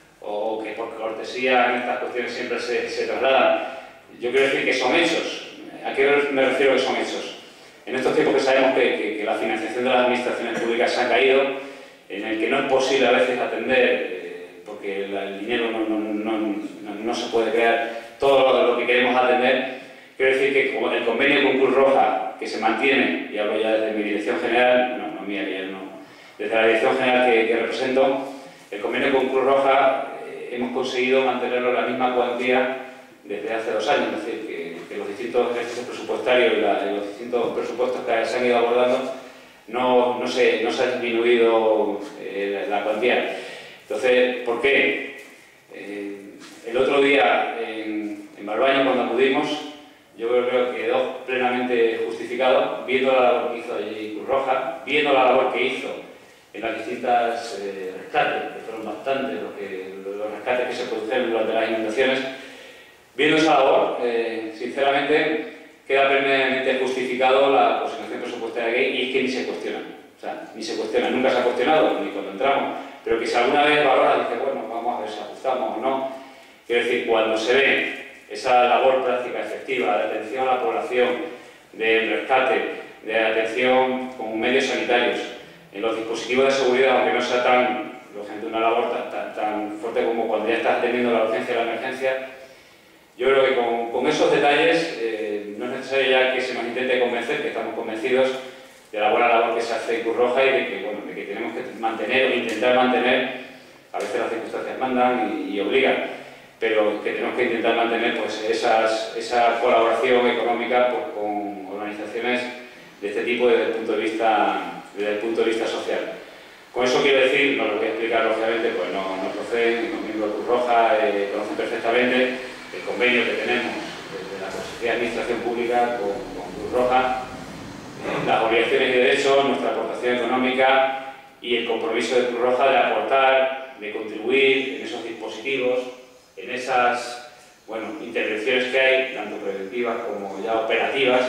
o que por cortesía en estas cuestiones siempre se, se trasladan. Yo quiero decir que son hechos. ¿A qué me refiero que son hechos? En estos tiempos que sabemos que, que, que la financiación de las administraciones públicas se ha caído, en el que no es posible a veces atender, eh, porque la, el dinero no, no, no, no, no se puede crear todo lo que queremos atender. Quiero decir que como el convenio con Cruz Roja, que se mantiene, y hablo ya desde mi dirección general, no, no mía, no, desde la dirección general que, que represento, el convenio con Cruz Roja eh, hemos conseguido mantenerlo en la misma cuantía desde hace dos años, es decir, que, que los distintos ejercicios presupuestarios y, la, y los distintos presupuestos que se han ido abordando no, no, se, no se ha disminuido eh, la, la cuantía. Entonces, ¿por qué? Eh, el otro día en, en Valbaño, cuando acudimos, yo creo que quedó plenamente justificado, viendo la labor que hizo allí Cruz Roja, viendo la labor que hizo en las distintas eh, rescates, que fueron bastantes los, que, los rescates que se produjeron durante las inundaciones. Viendo esa labor, eh, sinceramente, queda plenamente justificado la asignación presupuestaria que hay, y es que ni se cuestiona. O sea, ni se cuestiona, nunca se ha cuestionado, ni cuando entramos, pero que si alguna vez valora, dice, bueno, vamos a ver si ajustamos o no. Quiero decir, cuando se ve esa labor práctica efectiva de atención a la población, de rescate, de atención con medios sanitarios, en los dispositivos de seguridad, aunque no sea tan, lógicamente, una labor tan, tan, tan fuerte como cuando ya estás atendiendo la urgencia y la emergencia, yo creo que con, con esos detalles eh, no es necesario ya que se nos intente convencer, que estamos convencidos de la buena labor que se hace en Cruz Roja y de que, bueno, de que tenemos que mantener o intentar mantener, a veces las circunstancias mandan y, y obligan, pero que tenemos que intentar mantener pues, esas, esa colaboración económica pues, con organizaciones de este tipo desde el punto de vista, desde el punto de vista social. Con eso quiero decir, no lo voy a explicar lógicamente, pues no, no proceden, ni los miembros de Cruz Roja eh, conocen perfectamente el convenio que tenemos desde la Consejería de Administración Pública con, con Cruz Roja, eh, las obligaciones y derechos, nuestra aportación económica y el compromiso de Cruz Roja de aportar, de contribuir en esos dispositivos, en esas bueno, intervenciones que hay, tanto preventivas como ya operativas,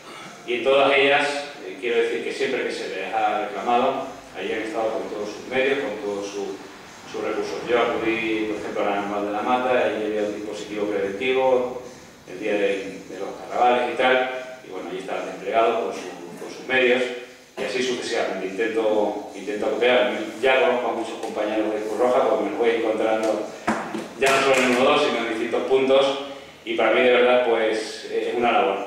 y en todas ellas, eh, quiero decir que siempre que se les ha reclamado, ahí han estado con todos sus medios, con todos su, sus recursos. Yo acudí, por ejemplo, a la Normal de la Mata, ahí había un dispositivo preventivo, el día de, de los carnavales y tal, y bueno, allí estaban desplegados con, su, con sus medios, y así sucesivamente. Intento, intento copiar. Ya conozco a muchos compañeros de Cruz Roja, porque me los voy encontrando ya no solo en uno o dos, sino en distintos puntos, y para mí de verdad pues es una labor.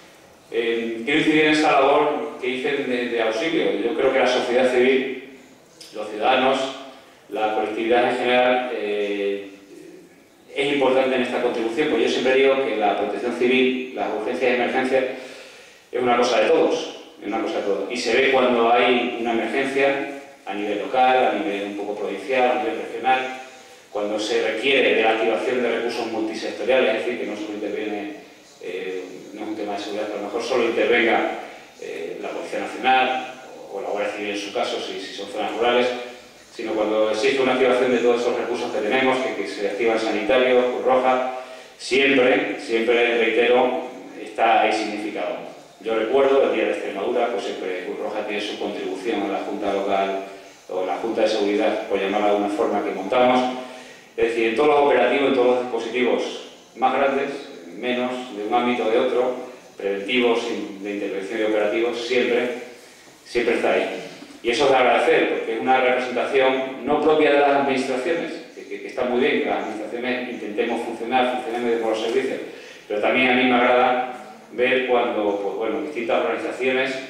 Eh, quiero incidir en esa labor que dicen de, de auxilio. Yo creo que la sociedad civil, los ciudadanos, la colectividad en general, eh, es importante en esta contribución, porque yo siempre digo que la protección civil, las urgencias y emergencias, es una cosa de todos, es una cosa de todos. Y se ve cuando hay una emergencia a nivel local, a nivel un poco provincial, a nivel regional, cuando se requiere de la activación de recursos multisectoriales, es decir, que no solo interviene, eh, no es un tema de seguridad, que a lo mejor solo intervenga eh, la Policía Nacional o la Guardia Civil en su caso, si, si son zonas rurales, sino cuando existe una activación de todos esos recursos que tenemos, que, que se activan sanitarios, Cruz Roja, siempre, siempre, reitero, está ahí significado. Yo recuerdo el día de Extremadura, pues siempre Cruz Roja tiene su contribución a la Junta Local o la Junta de Seguridad, por llamarla de alguna forma, que montamos. Es decir, en todos los operativos, en todos los dispositivos más grandes, menos, de un ámbito o de otro, preventivos, de intervención y operativos, siempre, siempre está ahí. Y eso es de agradecer, porque es una representación no propia de las administraciones, que, que, que está muy bien que las administraciones intentemos funcionar, funcionemos por los servicios, pero también a mí me agrada ver cuando pues, bueno, distintas organizaciones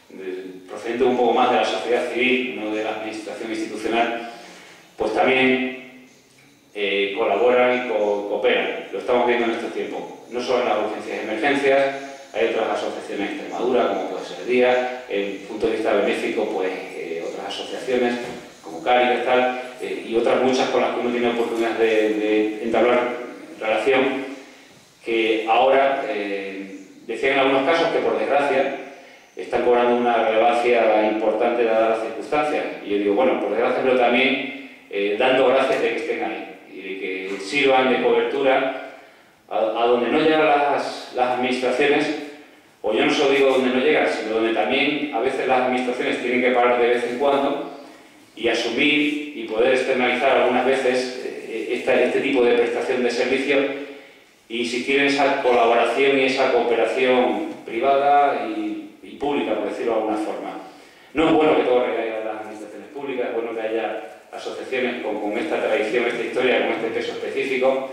de, procedente un poco más de la sociedad civil, no de la administración institucional, pues también eh, colaboran y co cooperan. Lo estamos viendo en estos tiempos. No solo en las urgencias y emergencias, hay otras asociaciones en Extremadura, como puede ser Día, en punto de vista benéfico, pues eh, otras asociaciones como Cáritas, tal, eh, y otras muchas con las que uno tiene oportunidad de, de entablar relación, que ahora, eh, decían en algunos casos que por desgracia están cobrando una relevancia importante dadas las circunstancias. Y yo digo, bueno, por desgracia, pero también eh, dando gracias de que estén ahí y de que sirvan de cobertura a, a donde no llegan las, las administraciones, o yo no solo digo donde no llegan, sino donde también a veces las administraciones tienen que parar de vez en cuando y asumir y poder externalizar algunas veces eh, esta, este tipo de prestación de servicios y insistir en esa colaboración y esa cooperación privada y, y pública, por decirlo de alguna forma. No es bueno que todo recaiga en las administraciones públicas, es bueno que haya asociaciones con, con esta tradición, esta historia, con este peso específico,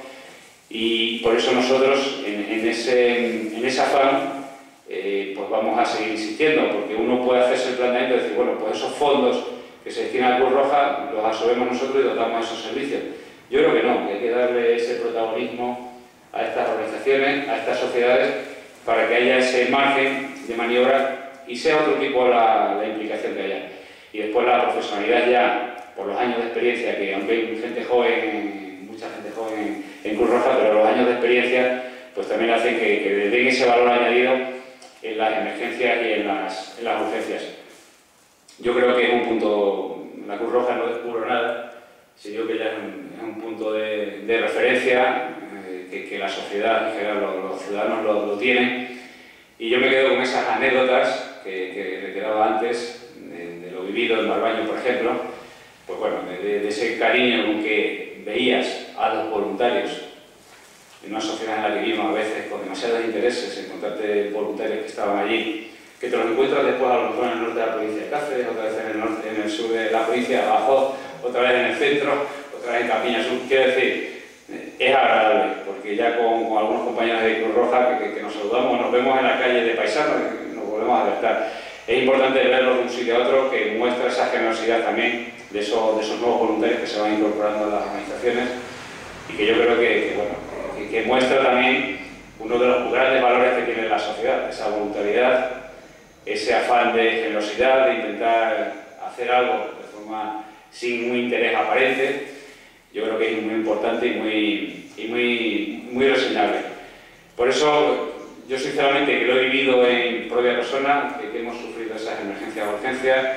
y por eso nosotros en, en, ese, en ese afán eh, pues vamos a seguir insistiendo, porque uno puede hacerse el planteamiento de decir, bueno, pues esos fondos que se destinan a Cruz Roja los absorbemos nosotros y dotamos esos servicios. Yo creo que no, que hay que darle ese protagonismo a estas organizaciones, a estas sociedades, para que haya ese margen de maniobra y sea otro tipo la, la implicación que haya. Y después la profesionalidad ya, por los años de experiencia, que aunque hay gente joven, mucha gente joven en, en Cruz Roja, pero los años de experiencia pues también hacen que, que den ese valor añadido en las emergencias y en las, en las urgencias. Yo creo que es un punto, la Cruz Roja no descubro nada, si digo que ya es un, es un punto de, de referencia, eh, que, que la sociedad en general, los, los ciudadanos lo, lo tienen, y yo me quedo con esas anécdotas que, que reiteraba antes, de, de lo vivido en Barbaño, por ejemplo, pues bueno, de, de ese cariño con que veías a los voluntarios en una sociedad en la que vivimos a veces con demasiados intereses, encontrarte voluntarios que estaban allí, que te los encuentras después a lo mejor en el norte de la provincia de Cáceres, otra vez en el, norte, en el sur de la provincia de Badajoz, otra vez en el centro, otra vez en Campiña Sur. Quiero decir, es agradable, porque ya con, con algunos compañeros de Cruz Roja que, que, que nos saludamos, nos vemos en la calle de paisanos, que nos volvemos a alertar. Es importante verlos de un sitio a otro, que muestra esa generosidad también de esos, de esos nuevos voluntarios que se van incorporando a las organizaciones, y que yo creo que, que, bueno, que, que muestra también uno de los grandes valores que tiene la sociedad, esa voluntariedad, ese afán de generosidad, de intentar hacer algo de forma sin un interés aparente. Yo creo que es muy importante y muy, y muy, muy reseñable. Por eso, yo sinceramente, que lo he vivido en propia persona, que, que hemos sufrido esas emergencias o urgencias,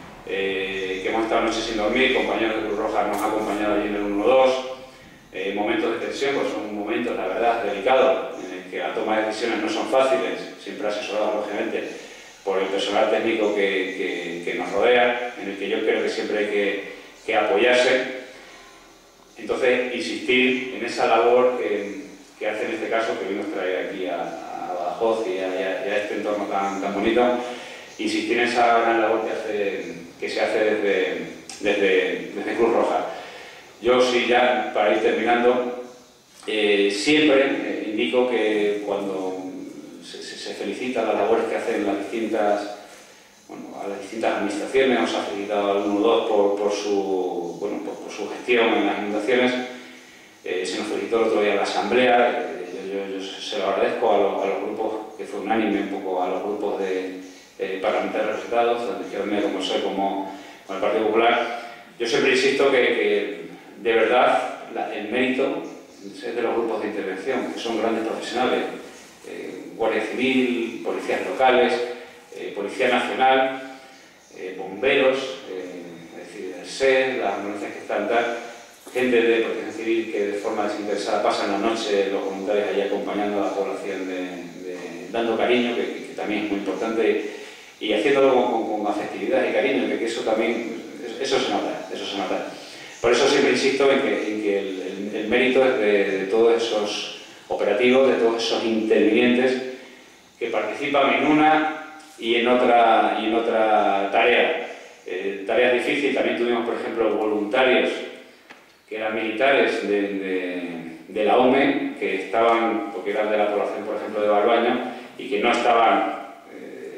eh, que hemos estado noches sin dormir, compañeros de Cruz Roja nos han acompañado allí en el uno dos, eh, momentos de tensión, pues son momentos, la verdad, delicados, en el que la toma de decisiones no son fáciles, siempre asesorados, lógicamente, por el personal técnico que, que, que nos rodea, en el que yo creo que siempre hay que, que apoyarse. Entonces, insistir en esa labor que, que hace en este caso, que vimos traer aquí a, a Badajoz y a, y a este entorno tan, tan bonito, insistir en esa gran labor que, hace, que se hace desde, desde, desde Cruz Roja. Yo sí, ya para ir terminando, eh, siempre eh, indico que cuando se, se, se felicita las labores que hacen las distintas, bueno, a las distintas administraciones, nos ha felicitado al uno dos por, por, su, bueno, por, por su gestión en las inundaciones, eh, se nos felicitó el otro día en la asamblea, eh, yo, yo, yo se lo agradezco a, lo, a los grupos, que fue unánime un poco, a los grupos de eh, parlamentarios resultados, tanto Izquierda Unida como soy, como, como el Partido Popular. Yo siempre insisto que, que de verdad la, el mérito es de los grupos de intervención, que son grandes profesionales, eh, Guardia Civil, policías locales, eh, Policía Nacional, eh, bomberos, eh, es decir, el S E R, las ambulancias que están tal, gente de Protección Civil que de forma desinteresada pasan la noche, los voluntarios allí acompañando a la población, de, de, dando cariño, que, que, que también es muy importante, y, y haciéndolo con, con, con afectividad y cariño, que, que eso también, eso se nota, eso se nota. Por eso siempre insisto en que, en que el, el, el mérito es de, de todos esos operativos, de todos esos intervinientes que participan en una y en otra, y en otra tarea. Eh, tareas difíciles, también tuvimos, por ejemplo, voluntarios que eran militares de, de, de la O M E, que estaban, porque eran de la población, por ejemplo, de Barbaño, y que no estaban, eh, no,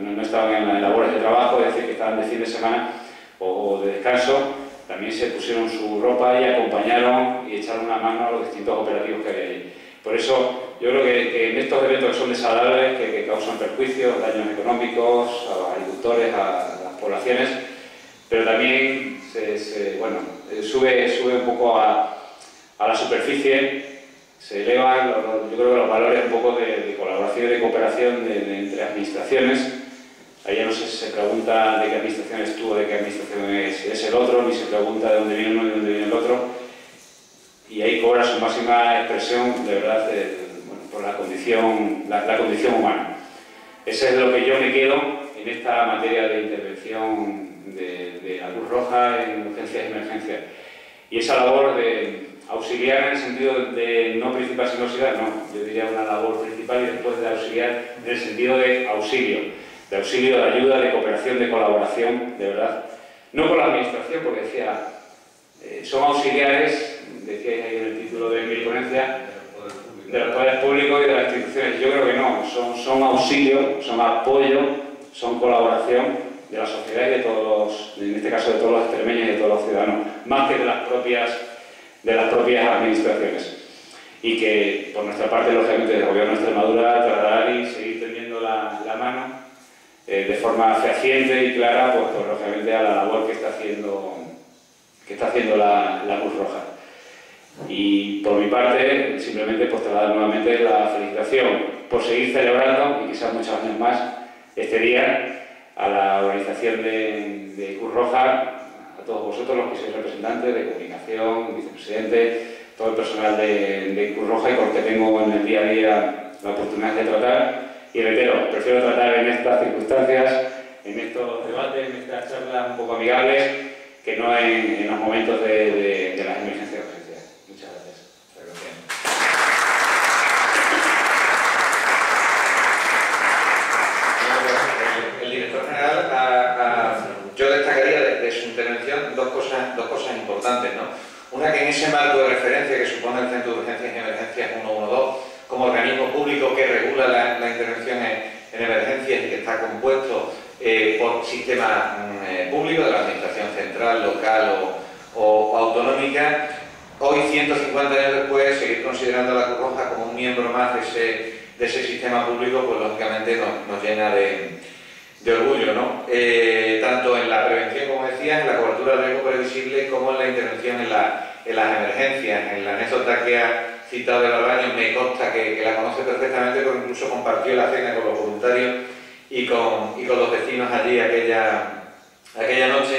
no, no estaban en las labores de trabajo, es decir, que estaban de fin de semana o, o de descanso, también se pusieron su ropa y acompañaron y echaron una mano a los distintos operativos que había allí. Por eso, yo creo que, que en estos eventos que son desagradables, que, que causan perjuicios, daños económicos a los agricultores, a las poblaciones, pero también se, se, bueno, sube, sube un poco a, a la superficie, se elevan, los, yo creo que los valores un poco de, de colaboración y de cooperación de, de, entre administraciones. Ahí ya no sé si se pregunta de qué administración es tú o de qué administración es, es el otro, ni se pregunta de dónde viene uno y de dónde viene el otro. Y ahí cobra su máxima expresión, de verdad, de, de, bueno, por la condición, la, la condición humana. Ese es lo que yo me quedo en esta materia de intervención de, de la Cruz Roja en urgencias y emergencias. Y esa labor de auxiliar en el sentido de no principal sino auxiliar, no, yo diría una labor principal y después de auxiliar en el sentido de auxilio, de auxilio, de ayuda, de cooperación, de colaboración, de verdad. No con la administración, porque decía, eh, son auxiliares, decía ahí en el título de mi ponencia, de los poderes públicos y de las instituciones. Yo creo que no, son, son auxilio, son apoyo, son colaboración de la sociedad y de todos, en este caso de todos los extremeños y de todos los ciudadanos, más que de las propias, de las propias administraciones. Y que, por nuestra parte, lógicamente, el Gobierno de Extremadura tratará y seguir tendiendo la, la mano eh, de forma fehaciente y clara, pues, pues, lógicamente, a la labor que está haciendo, que está haciendo la, la Cruz Roja. Y por mi parte, simplemente pues trasladar nuevamente la felicitación por seguir celebrando, y quizás muchos años más, este día, a la organización de, de Cruz Roja, a todos vosotros los que sois representantes de comunicación, vicepresidente, todo el personal de, de Cruz Roja y con el que tengo en el día a día la oportunidad de tratar. Y reitero, prefiero tratar en estas circunstancias, en estos debates, en estas charlas un poco amigables, que no en, en los momentos de, de, de las emergencias. Muchas gracias. El, el director general, a, a, yo destacaría de, de su intervención dos cosas, dos cosas importantes, ¿no? Una, que en ese marco de referencia que supone el Centro de Urgencias y Emergencias ciento doce, como organismo público que regula la, la intervención en, en emergencias y que está compuesto eh, por sistemas eh, públicos de la administración central, local o, o, o autonómica, hoy, ciento cincuenta años después, seguir considerando a la Cruz Roja como un miembro más de ese, de ese sistema público, pues lógicamente nos, nos llena de, de orgullo, ¿no? Eh, tanto en la prevención, como decía, en la cobertura del riesgo previsible, como en la intervención en, la, en las emergencias. En la anécdota que ha citado de Albaño, me consta que, que la conoce perfectamente, porque incluso compartió la cena con los voluntarios y con, y con los vecinos allí aquella, aquella noche.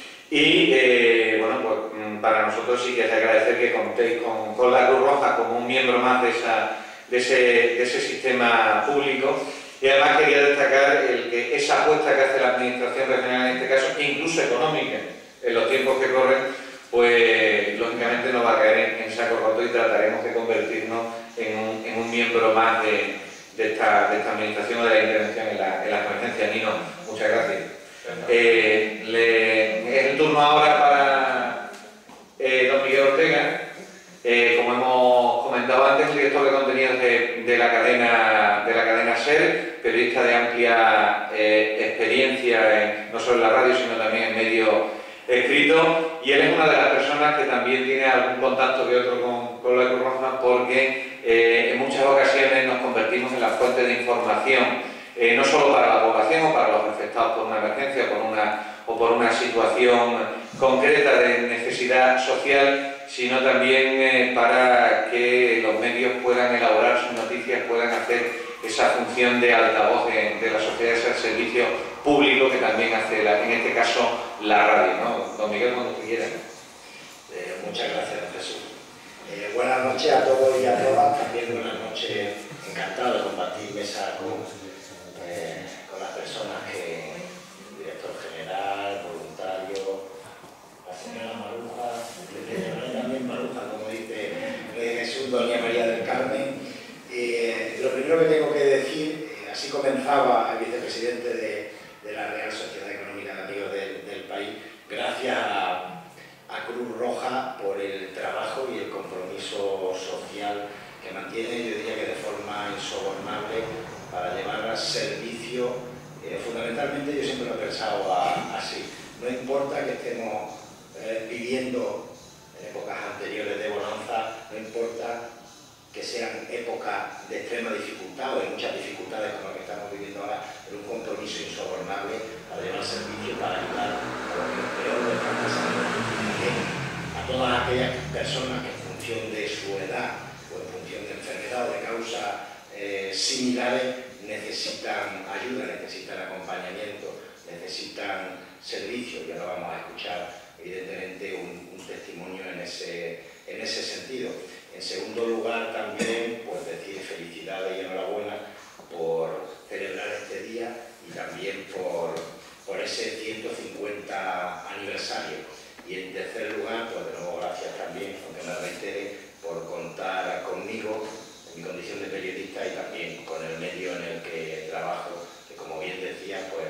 Y eh, bueno, pues para nosotros sí que es agradecer que contéis con, con la Cruz Roja como un miembro más de, esa, de, ese, de ese sistema público. Y además quería destacar el que esa apuesta que hace la Administración regional en este caso, incluso económica, en los tiempos que corren, pues lógicamente no va a caer en saco roto y trataremos de convertirnos en un, en un miembro más de, de, esta, de esta Administración o de la intervención en la, en la emergencia. Nino, muchas gracias. Eh, le, es el turno ahora para eh, don Miguel Ortega, eh, como hemos comentado antes, director de contenidos de, de, la, cadena, de la cadena SER, periodista de amplia eh, experiencia en, no solo en la radio sino también en medios escritos, y él es una de las personas que también tiene algún contacto que otro con, con la Cruz Roja, porque eh, en muchas ocasiones nos convertimos en la fuente de información. Eh, no solo para la población o para los afectados por una emergencia por una, o por una situación concreta de necesidad social, sino también eh, para que los medios puedan elaborar sus noticias, puedan hacer esa función de altavoz de, de la sociedad, ese servicio público que también hace, la, en este caso, la radio, ¿no? Don Miguel, cuando usted quiera. Eh, muchas gracias, don Jesús. Eh, buenas noches a todos y a todas. También buenas noches, encantado de compartir mesa con Eh, con las personas que, el director general, voluntario, la señora Maruja, también Maruja, como dice eh, Jesús, doña María del Carmen. Eh, lo primero que tengo que decir, eh, así comenzaba el vicepresidente de, de la Real Sociedad Económica de Amigos del, del País, gracias a, a Cruz Roja por el trabajo y el compromiso social que mantiene, yo diría que de forma insobornable, para llevar al servicio Eh, fundamentalmente yo siempre lo he pensado a, así. No importa que estemos eh, viviendo en épocas anteriores de bonanza, no importa que sean épocas de extrema dificultad o de muchas dificultades como la que estamos viviendo ahora, pero un compromiso insobornable para llevar servicio, para ayudar a los que peor lo están pasando, y también a todas aquellas personas que en función de su edad o en función de enfermedad o de causas eh, similares necesitan ayuda, necesitan acompañamiento, necesitan servicio. Ya lo vamos a escuchar evidentemente un, un testimonio en ese, en ese sentido. En segundo lugar, también, pues decir felicidades y enhorabuena por celebrar este día y también por, por ese ciento cincuenta aniversario. Y en tercer lugar, pues de nuevo gracias también, aunque me reitere, por contar conmigo en mi condición de periodista y también con el medio en el que trabajo, que como bien decía, pues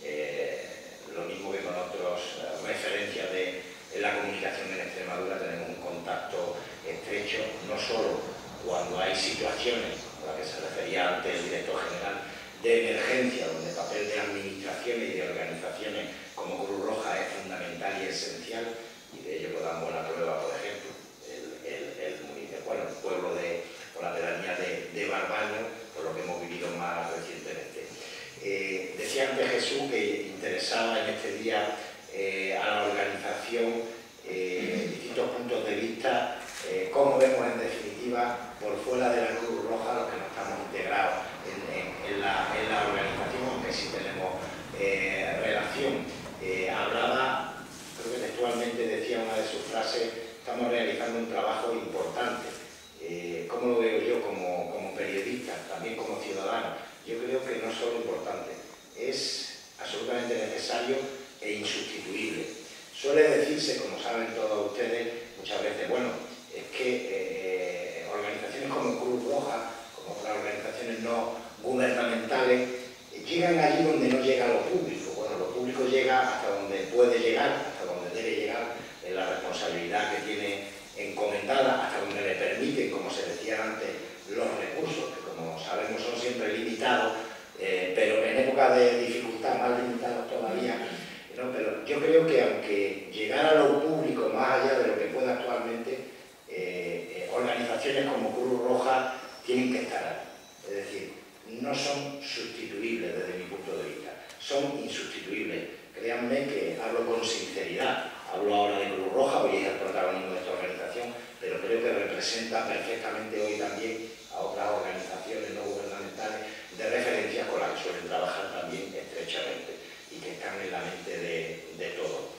eh, lo mismo que con otros eh, referencias de en la comunicación en Extremadura tenemos un contacto estrecho, no solo cuando hay situaciones, a las que se refería antes el director general, de emergencia, donde el papel de administraciones y de organizaciones como Cruz Roja es fundamental y esencial, y de ello pues dan buena prueba, por ejemplo, el, el, el, bueno, el pueblo de, o la pedanía de, de Barbaño, por lo que hemos vivido más recientemente. Eh, decía antes Jesús que interesaba en este día Eh, a la organización eh, distintos puntos de vista, eh, cómo vemos en definitiva por fuera de la Cruz Roja los que no estamos integrados en, en, en, la, en la organización, aunque sí tenemos eh, relación. Eh, hablaba, creo que textualmente decía una de sus frases, estamos realizando un trabajo importante. Eh, ¿Cómo lo veo yo como, como periodista, también como ciudadano? Yo creo que no es solo importante, es absolutamente necesario e insustituible. Suele decirse, como saben todos ustedes, muchas veces, bueno, es que eh, organizaciones como Cruz Roja, como otras organizaciones no gubernamentales, eh, llegan allí donde no llega lo público. Bueno, lo público llega hasta donde puede llegar, hasta donde debe llegar, en la responsabilidad que tiene encomendada, hasta donde le permiten, como se decía antes, los recursos, que como sabemos son siempre limitados, eh, pero en época de dificultad más limitados todavía. No, pero yo creo que aunque llegar a lo público más allá de lo que pueda actualmente, eh, eh, organizaciones como Cruz Roja tienen que estar ahí. Es decir, no son sustituibles desde mi punto de vista, son insustituibles. Créanme que hablo con sinceridad, hablo ahora de Cruz Roja, hoy es el protagonismo de esta organización, pero creo que representa perfectamente hoy también a otras organizaciones no gubernamentales de referencia con las que suelen trabajar también estrechamente y que están en la mente de, de todos.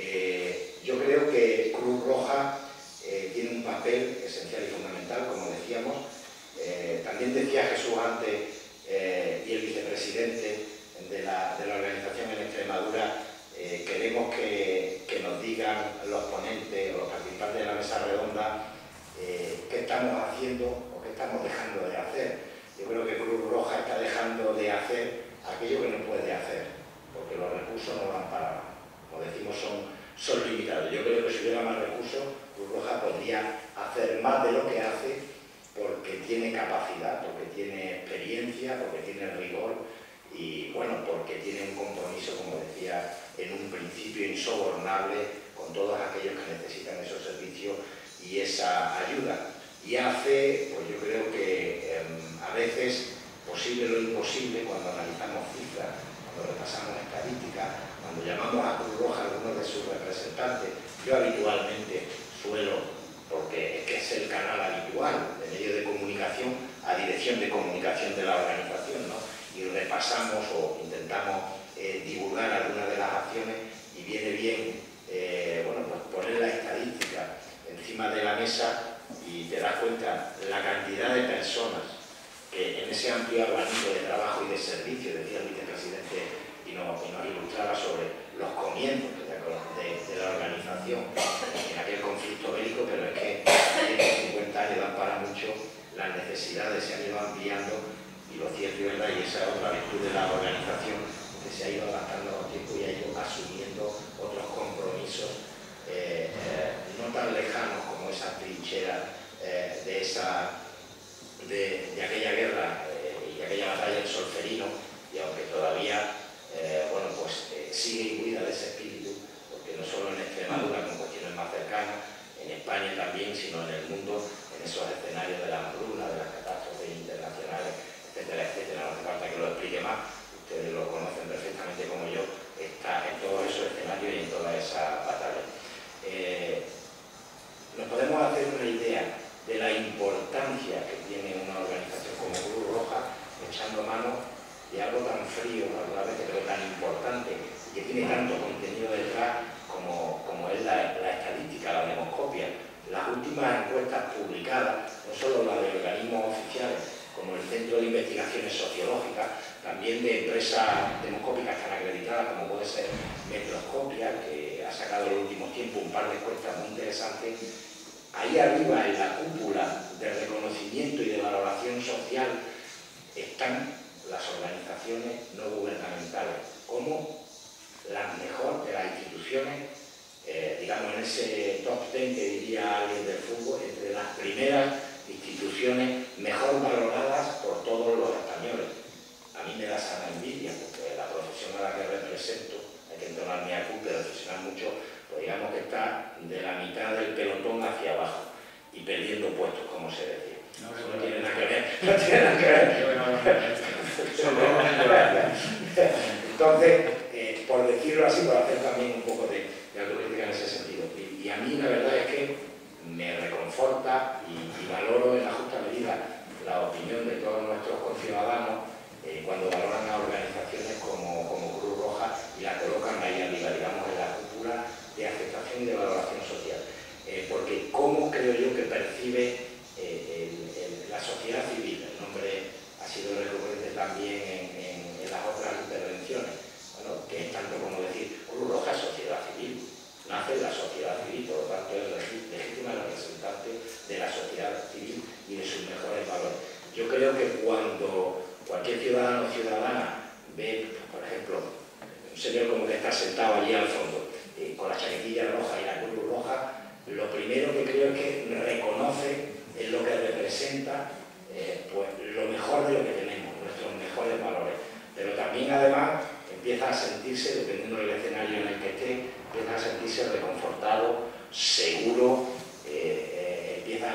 Eh, yo creo que Cruz Roja eh, tiene un papel esencial y fundamental, como decíamos. Eh, también decía Jesús antes, eh, y el vicepresidente de la, de la organización en Extremadura, eh, queremos que, que nos digan los ponentes o los participantes de la mesa redonda eh, qué estamos haciendo o qué estamos dejando de hacer. Yo creo que Cruz Roja está dejando de hacer aquello que no puede hacer, porque los recursos no van para, como decimos, son, son limitados. Yo creo que si hubiera más recursos, Cruz Roja podría hacer más de lo que hace porque tiene capacidad, porque tiene experiencia, porque tiene rigor y, bueno, porque tiene un compromiso, como decía, en un principio insobornable con todos aquellos que necesitan esos servicios y esa ayuda. Y hace, pues yo creo que eh, a veces posible lo imposible cuando analizamos cifras, cuando repasamos estadísticas, cuando llamamos a Cruz Roja a algunos de sus representantes. Yo habitualmente suelo, porque es que es el canal habitual de medio de comunicación a dirección de comunicación de la organización, ¿no? Y repasamos o intentamos eh, divulgar algunas de las acciones y viene bien eh, bueno, pues poner la estadística encima de la mesa y te das cuenta la cantidad de personas que en ese amplio abanico de trabajo y de servicio, decía el vicepresidente, y nos, y nos ilustraba sobre los comienzos de, de, de la organización en aquel conflicto bélico, pero es que ciento cincuenta años dan para mucho, las necesidades se han ido ampliando y lo cierto y verdad, y esa es otra virtud de la organización, que se ha ido adaptando a los tiempos y ha ido asumiendo otros compromisos eh, eh, no tan lejanos como esas trincheras eh, de esa De, de aquella guerra eh, y aquella batalla en Solferino, y aunque todavía esos escenarios de la hambruna, de las catástrofes internacionales, etcétera, etcétera. No hace falta que lo explique más, ustedes lo conocen perfectamente como yo, está en todos esos escenarios y en todas esas batallas. Eh, nos podemos hacer una idea de la importancia que tiene una organización como Cruz Roja, echando mano de algo tan frío, naturalmente, pero tan importante y que tiene tanto contenido detrás como, como es la, la estadística, la demoscopia. Las últimas encuestas publicadas, no solo las de organismos oficiales, como el Centro de Investigaciones Sociológicas, también de empresas demoscópicas tan acreditadas como puede ser Metroscopia, que ha sacado en los últimos tiempos un par de encuestas muy interesantes. Ahí arriba, en la cúpula de reconocimiento y de valoración social, están las organizaciones no gubernamentales como las mejores de las instituciones, eh, digamos en ese top ten que diría alguien del fútbol, entre las primeras instituciones mejor valoradas por todos los españoles. A mí me da sana envidia, porque la profesión a la que represento, hay que entonar mi apunte, reflexionar mucho, pues digamos que está de la mitad del pelotón hacia abajo y perdiendo puestos, como se decía. No, Eso no tiene nada que ver, no tiene nada que ver. Entonces, eh, por decirlo así, por hacer también un poco de, de autocrítica en ese sentido. Y, y a mí la verdad es que me reconforta y, y valoro en la justa medida la opinión de todos nuestros conciudadanos eh, cuando valoran a organizaciones como, como Cruz Roja y la colocan ahí arriba, digamos, en la cúpula de aceptación y de valoración social. Eh, porque cómo creo yo que percibe eh, el, el, la sociedad civil, el nombre ha sido recurrente también en, en, en las otras intervenciones, bueno, que es tanto como decir, Cruz Roja es sociedad civil, nace en la sociedad civil, por lo tanto es legítima representante de la sociedad civil y de sus mejores valores. Yo creo que cuando cualquier ciudadano o ciudadana ve, por ejemplo, un señor como que está sentado allí al fondo, eh, con la chaquetilla roja y la cruz roja, lo primero que creo es que reconoce en lo que representa eh, pues, lo mejor de lo que tenemos, nuestros mejores valores. Pero también, además, empieza a sentirse, dependiendo del escenario en el que esté, empieza a sentirse reconfortado, seguro, eh, eh, empieza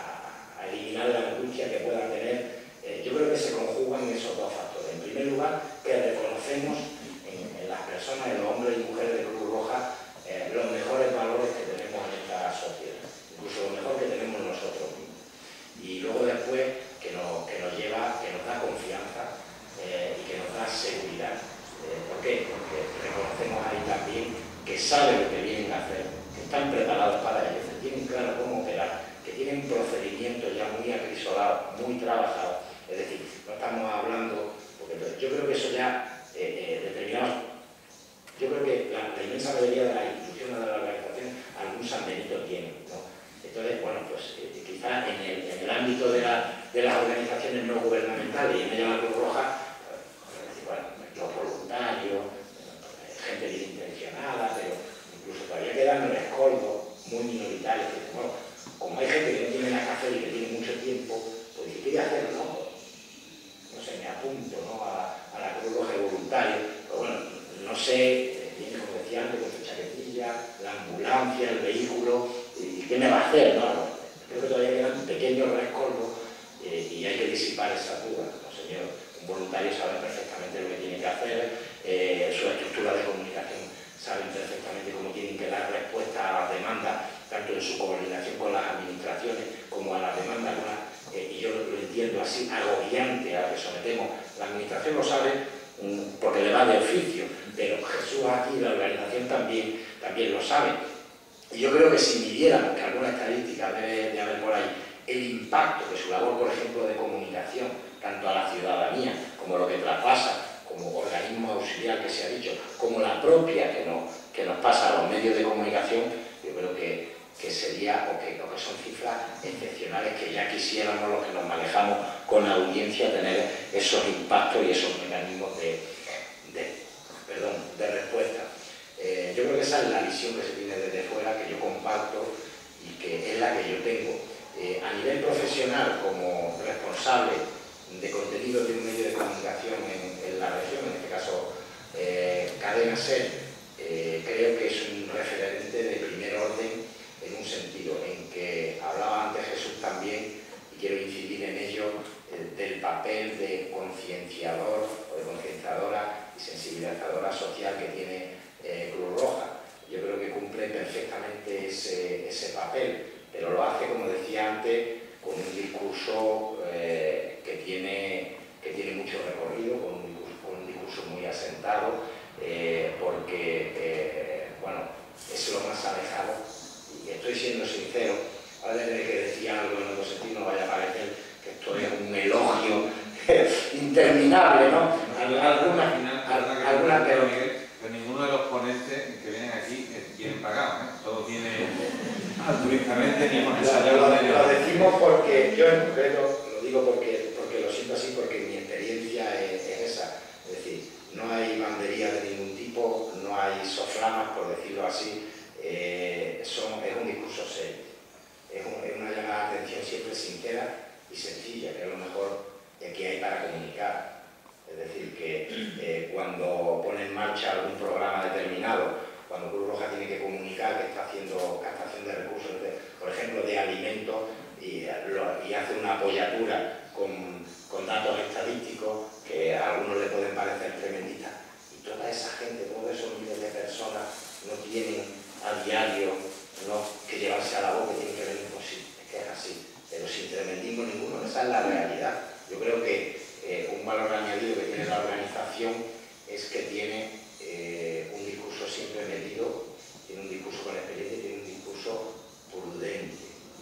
a, a eliminar la angustia que pueda tener. Eh, yo creo que se conjugan esos dos factores. En primer lugar, que reconocemos en, en las personas, en los hombres y mujeres de Cruz Roja, eh, los mejores valores que tenemos en esta sociedad, incluso lo mejor que tenemos nosotros mismos. Y luego después, que nos, que nos lleva, que nos da confianza eh, y que nos da seguridad. Eh, ¿Por qué? Porque reconocemos ahí también que saben lo que vienen a hacer, que están preparados para ello, que tienen claro cómo operar, que tienen procedimientos ya muy acrisolados, muy trabajados. Es decir, no estamos hablando, porque yo creo que eso ya eh, eh, determinados, yo creo que la, la inmensa mayoría de las instituciones de la organización algún San Benito tiene, ¿no? Entonces, bueno, pues eh, quizás en el, en el ámbito de, la, de las organizaciones no gubernamentales y en ella la Cruz Roja, eh, bueno, los voluntarios, eh, gente bien intencionada, pero incluso todavía quedan rescoldos muy minoritarios. Que, bueno, como hay gente que no tiene nada que hacer y que tiene mucho tiempo, pues si quiere hacerlo, no, no sé, me apunto, ¿no? a, a la Cruz Roja de voluntario, pero bueno, no sé, viene como decía antes con su chaquetilla, la ambulancia, el vehículo, y qué me va a hacer, ¿no? Creo que todavía quedan pequeños rescoldos eh, y hay que disipar esa duda, ¿no, señor? Un voluntario sabe perfectamente lo que tiene que hacer, eh, su estructura de comunicación saben perfectamente cómo tienen que dar respuesta a las demandas, tanto en su coordinación con las administraciones como a las demandas, ¿no? eh, y yo lo, lo entiendo así, agobiante a lo que sometemos. La administración lo sabe um, porque le va de oficio, pero Jesús aquí, la organización también, también lo sabe. Y yo creo que si midiéramos, que alguna estadística debe de haber por ahí, el impacto de su labor, por ejemplo, de comunicación, tanto a la ciudadanía como lo que traspasa, como organismo auxiliar que se ha dicho, como la propia que nos, que nos pasa a los medios de comunicación, yo creo que, que sería, o que, o que son cifras excepcionales, que ya quisiéramos los que nos manejamos con la audiencia tener esos impactos y esos mecanismos de, de, perdón, de respuesta. Eh, yo creo que esa es la visión que se tiene desde fuera, que yo comparto y que es la que yo tengo. Eh, a nivel profesional, como responsable de contenido de un medio de comunicación en, en la región, en este caso eh, Cadena Ser, eh, creo que es un referente de primer orden en un sentido, en que hablaba antes Jesús también papel, pero lo hace, como decía antes, con un discurso eh, que, tiene, que tiene mucho recorrido, con un discurso, con un discurso muy asentado, eh, porque, eh, bueno, es lo más alejado, y estoy siendo sincero, ahora tendré que decir algo en otro sentido, no vaya a parecer que esto es un elogio interminable, ¿no? Algunas, algunas, pero... Pero ninguno de los ponentes que vienen aquí vienen pagados, ¿eh? Todo viene altruistamente ni hemos ensayado lo, en ello. lo decimos porque, yo en concreto, lo digo porque, porque lo siento así, porque mi experiencia es, es esa. Es decir, no hay banderías de ningún tipo, no hay soflamas, por decirlo así, eh, son, es un discurso serio. Es, un, es una llamada de atención siempre sincera y sencilla, que es lo mejor que hay para comunicar. Es decir, que eh, cuando pone en marcha algún programa determinado, cuando Cruz Roja tiene que comunicar que está haciendo captación de recursos, de, por ejemplo, de alimentos, y, lo, y hace una apoyatura con, con datos estadísticos que a algunos le pueden parecer tremendistas, y toda esa gente, todos esos miles de personas no tienen a diario, ¿no?, que llevarse a la boca, tienen que venir, pues sí, es que es así, pero sin tremendismo ninguno, esa es la realidad. Yo creo que eh, un valor añadido que tiene la organización es que tiene eh, un discurso siempre medido, tiene un discurso con experiencia y tiene un discurso prudente.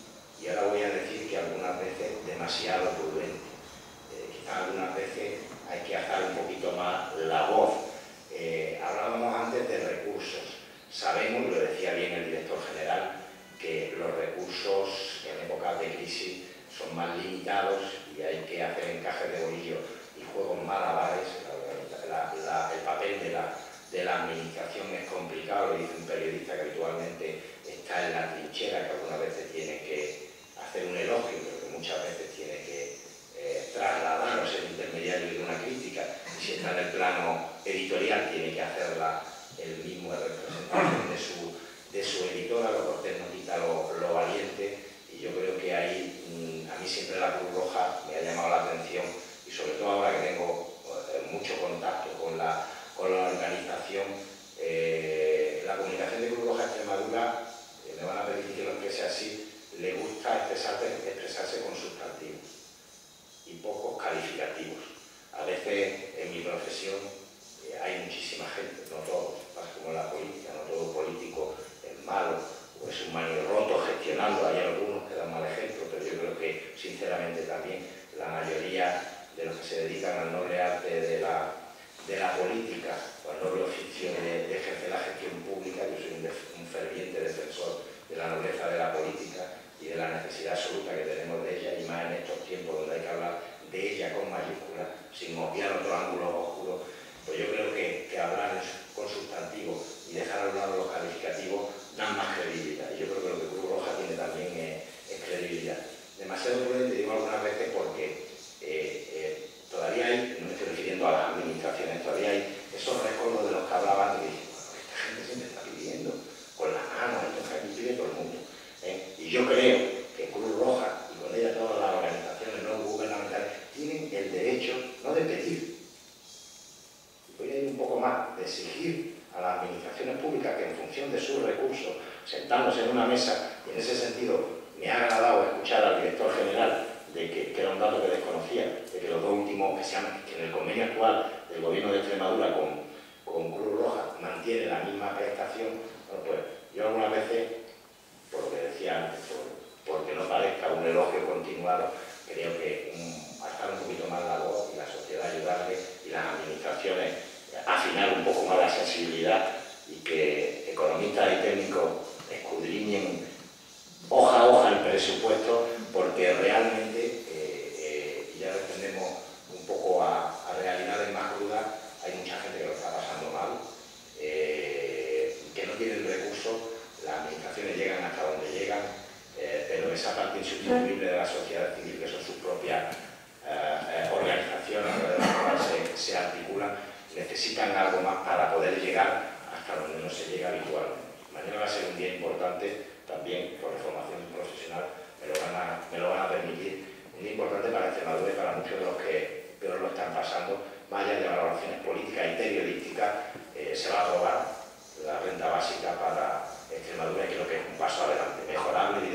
Y ahora voy a decir que algunas veces demasiado prudente. Eh, quizás algunas veces hay que alzar un poquito más la voz. Eh, hablábamos antes de recursos. Sabemos, lo decía bien el director general, que los recursos en épocas de crisis son más limitados y hay que hacer encajes de bolillo y juegos malabares. La, la, el papel de la, de la administración es complicado, lo dice un periodista que habitualmente está en la trinchera, que algunas veces tiene que hacer un elogio, pero que muchas veces tiene que eh, trasladarnos el intermediario de una crítica, y si está en el plano editorial tiene que hacerla el mismo en representación de su, de su editora. Lo cortés no quita lo, lo valiente, y yo creo que ahí mmm, a mí siempre la Cruz Roja me ha llamado la atención, y sobre todo ahora que tengo eh, mucho contacto con la, con la organización, eh, la comunicación de Cruz Roja Extremadura, eh, me van a permitir que lo exprese así, le gusta expresarse, expresarse con sustantivos y pocos calificativos. A veces en mi profesión eh, hay muchísima gente, no todos, más como en la política, no todo político es malo o es un manio roto gestionando, hay algunos que dan mal ejemplo, pero yo creo que sinceramente también la mayoría de los que se dedican al noble arte de la, de la política o al noble oficio de, de ejercer la gestión pública, yo soy un, un ferviente defensor de la nobleza de la política y de la necesidad absoluta que tenemos de ella, y más en estos tiempos donde hay que hablar de ella con mayúsculas, sin obviar otros ángulos oscuros. Pues yo creo que, que hablar con sustantivos y dejar a un lado los calificativos dan más credibilidad, y yo creo que lo que Cruz Roja tiene también es, es credibilidad. Demasiado prudente, digo algunas veces, porque eh, eh, todavía hay, no me estoy refiriendo a las administraciones, todavía hay esos recuerdos de los que hablaban, que dicen, bueno, esta gente siempre está pidiendo con las manos, esto que aquí pide todo el mundo. ¿eh? Y yo creo que Cruz Roja, y con ella todas las organizaciones no gubernamentales, tienen el derecho, no de pedir, voy a ir un poco más, de exigir a las administraciones públicas que en función de sus recursos, sentándose en una mesa, y en ese sentido me ha agradado escuchar al director general, de que, que era un dato que desconocía, de que los dos últimos, que, se han, que en el convenio actual del Gobierno de Extremadura con, con Cruz Roja mantiene la misma prestación. Bueno, pues yo algunas veces, por lo que decía antes, por, porque no parezca un elogio continuado, creo que um, alzar un poquito más la voz y la sociedad ayudarle y las administraciones afinar un poco más la sensibilidad, y que economistas y técnicos escudriñen hoja a hoja el presupuesto, porque realmente, eh, eh, ya defendemos un poco a, a realidades más crudas, hay mucha gente que lo está pasando mal, eh, que no tienen recursos, las administraciones llegan hasta donde llegan, eh, pero esa parte insustituible de la sociedad civil, que son sus propias eh, eh, organizaciones de las cuales se, se articulan, necesitan algo más para poder llegar hasta donde no se llega habitualmente. Mañana va a ser un día importante también por formación profesional, me lo van a, me lo van a permitir, un día importante para Extremadura y para muchos de los que peor lo están pasando, más allá de valoraciones políticas y periodísticas. Eh, se va a aprobar la renta básica para Extremadura, y creo que es un paso adelante, mejorable,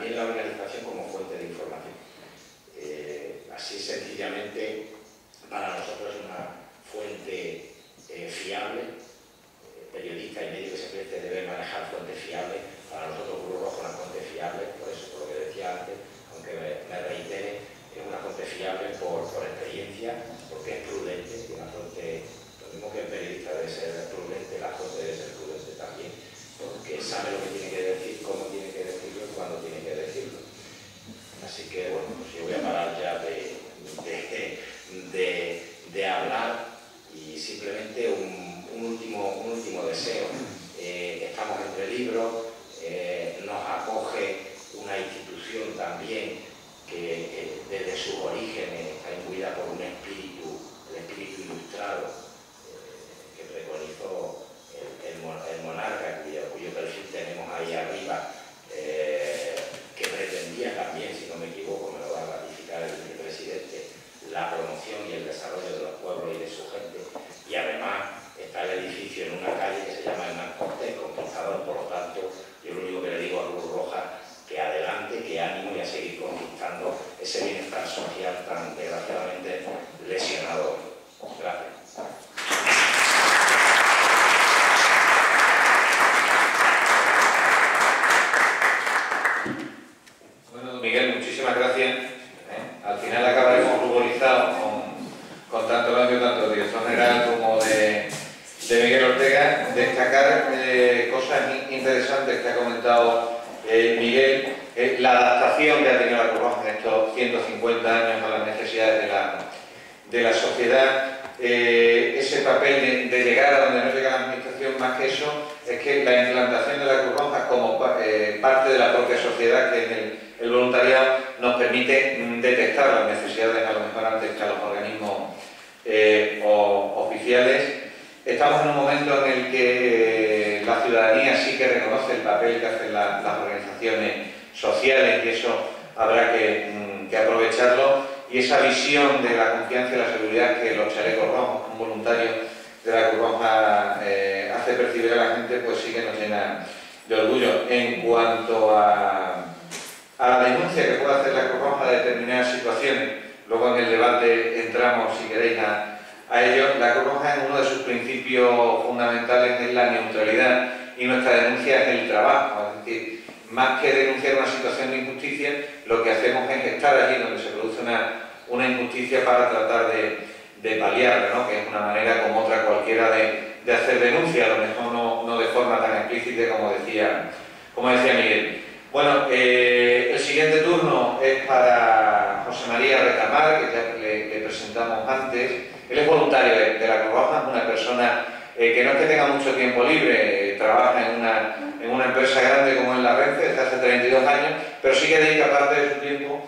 también la organización como fuente de información. Eh, así sencillamente, para nosotros es una fuente eh, fiable, eh, periodista y medio que se preste debe manejar fuentes fiables. Para nosotros Cruz Roja es una fuente fiable, por eso, por lo que decía antes, aunque me, me reitere, es una fuente fiable por, por experiencia, porque es prudente, y una fuente, lo mismo que el periodista debe ser prudente, la fuente debe ser prudente también, porque sabe lo que tiene que decir, cómo tiene que decirlo y cuándo tiene que decirlo. Así que, bueno, pues yo voy a parar ya de, de, de, de hablar y simplemente un, un, último, un último deseo. Eh, estamos entre libros, eh, nos acoge una institución también que eh, desde sus orígenes está imbuida por un espíritu, el espíritu ilustrado, eh, que preconizó el, el, el monarca, cuyo, cuyo perfil tenemos ahí arriba, eh, que pretendía también, si no me equivoco, me lo va a ratificar el vicepresidente, la promoción y el desarrollo de los pueblos y de su gente. Y además está el edificio en una calle que se llama Hernán Cortés, conquistador. Por lo tanto, yo lo único que le digo a Cruz Roja, que adelante, que ánimo y a seguir conquistando ese bienestar social tan desgraciadamente lesionado hoy. Gracias. Bueno, Miguel, muchísimas gracias. ¿Eh? Al final acabaremos ruborizados con, con tanto elogio tanto de director general como de, de Miguel Ortega. Destacar eh, cosas interesantes que ha comentado Eh, Miguel, eh, la adaptación que ha tenido la Cruz Roja en estos ciento cincuenta años a las necesidades de la, de la sociedad, eh, ese papel de, de llegar a donde no llega la administración, más que eso, es que la implantación de la Cruz Roja como eh, parte de la propia sociedad, que es el, el voluntariado, nos permite mm, detectar las necesidades a lo mejor antes que a los organismos eh, o, oficiales. Estamos en un momento en el que eh, la ciudadanía sí que reconoce el papel que hacen la, las organizaciones sociales y eso habrá que, mm, que aprovecharlo. Y esa visión de la confianza y la seguridad que los chalecos rojos como voluntarios de la Cruz Roja eh, hace percibir a la gente, pues sí que nos llena de orgullo. En cuanto a, a la denuncia que puede hacer la Cruz Roja de determinadas situaciones, luego en el debate entramos, si queréis, a A ello, la Cruz Roja, en uno de sus principios fundamentales, es la neutralidad y nuestra denuncia es el trabajo. Es decir, más que denunciar una situación de injusticia, lo que hacemos es estar allí donde se produce una, una injusticia para tratar de, de paliarla, ¿no? Que es una manera como otra cualquiera de, de hacer denuncia, a lo mejor no, no de forma tan explícita como decía, como decía Miguel. Bueno, eh, el siguiente turno es para José María Retamar, que ya le, le presentamos antes. Él es voluntario de, de la Cruz Roja, es una persona eh, que no es que tenga mucho tiempo libre, eh, trabaja en una, en una empresa grande como es la Renfe desde hace treinta y dos años, pero sí que dedica parte de su tiempo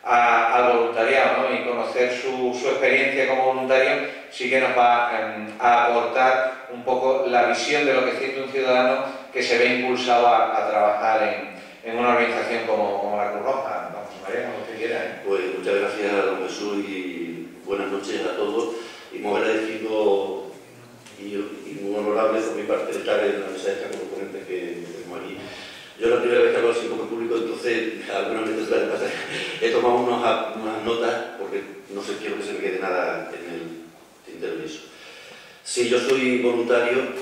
a, al voluntariado, ¿no? Y conocer su, su experiencia como voluntario sí que nos va eh, a aportar un poco la visión de lo que siente un ciudadano que se ve impulsado a, a trabajar en, en una organización como, como la Cruz Roja. Don José María, como usted quiera, ¿eh? Pues muchas gracias, don Jesús, y buenas noches a todos. Y muy agradecido y, y muy honorable por mi parte estar en la mesa de esta con los ponentes que tenemos aquí. Yo la primera vez que hablo así como público, entonces algunas veces he tomado unos, unas notas porque no sé, quiero que se me quede nada en el tintero de eso. Sí, yo soy voluntario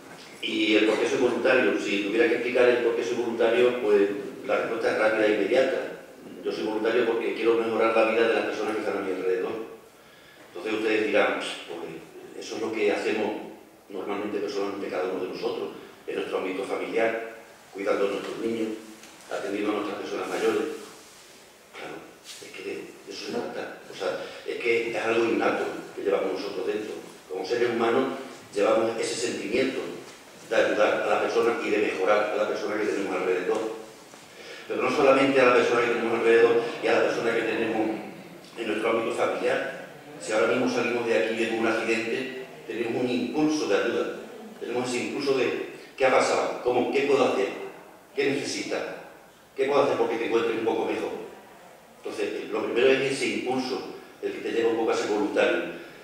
y el por qué soy voluntario, si tuviera que explicar el por qué soy voluntario, pues la respuesta es rápida e inmediata. Yo soy voluntario porque quiero mejorar la vida de las personas que están a mi alrededor. Entonces ustedes dirán, pues eso es lo que hacemos normalmente personalmente cada uno de nosotros, en nuestro ámbito familiar, cuidando a nuestros niños, atendiendo a nuestras personas mayores. Claro, es que de eso se trata. O sea, es que es algo innato que llevamos nosotros dentro. Como seres humanos llevamos ese sentimiento de ayudar a la persona y de mejorar a la persona que tenemos alrededor. Pero no solamente a la persona que tenemos alrededor y a la persona que tenemos en nuestro ámbito familiar. Si ahora mismo salimos de aquí en un accidente, tenemos un impulso de ayuda. Tenemos ese impulso de ¿qué ha pasado? ¿Cómo? ¿Qué puedo hacer? ¿Qué necesitas? ¿Qué puedo hacer porque te encuentres un poco mejor? Entonces, lo primero es ese impulso, el que te lleva un poco a ser voluntario.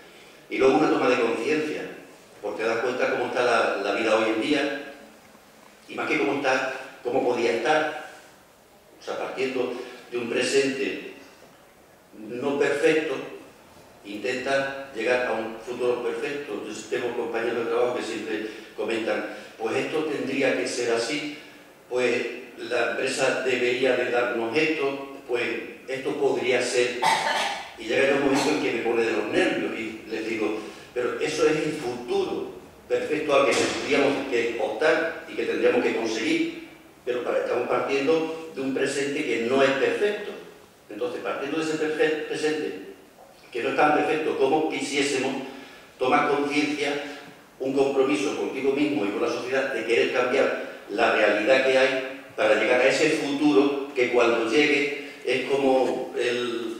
Y luego una toma de conciencia, porque te das cuenta cómo está la, la vida hoy en día, y más que cómo está, cómo podía estar. O sea, partiendo de un presente no perfecto, intenta llegar a un futuro perfecto. Entonces, tengo compañeros de trabajo que siempre comentan, pues esto tendría que ser así, pues la empresa debería de darnos esto, pues esto podría ser, y llega un momento en que me pone de los nervios y les digo, pero eso es el futuro perfecto al que tendríamos que optar y que tendríamos que conseguir, pero para, estamos partiendo de un presente que no es perfecto. Entonces, partiendo de ese presente que no es tan perfecto como quisiésemos, tomar conciencia, un compromiso contigo mismo y con la sociedad de querer cambiar la realidad que hay para llegar a ese futuro que cuando llegue es como el,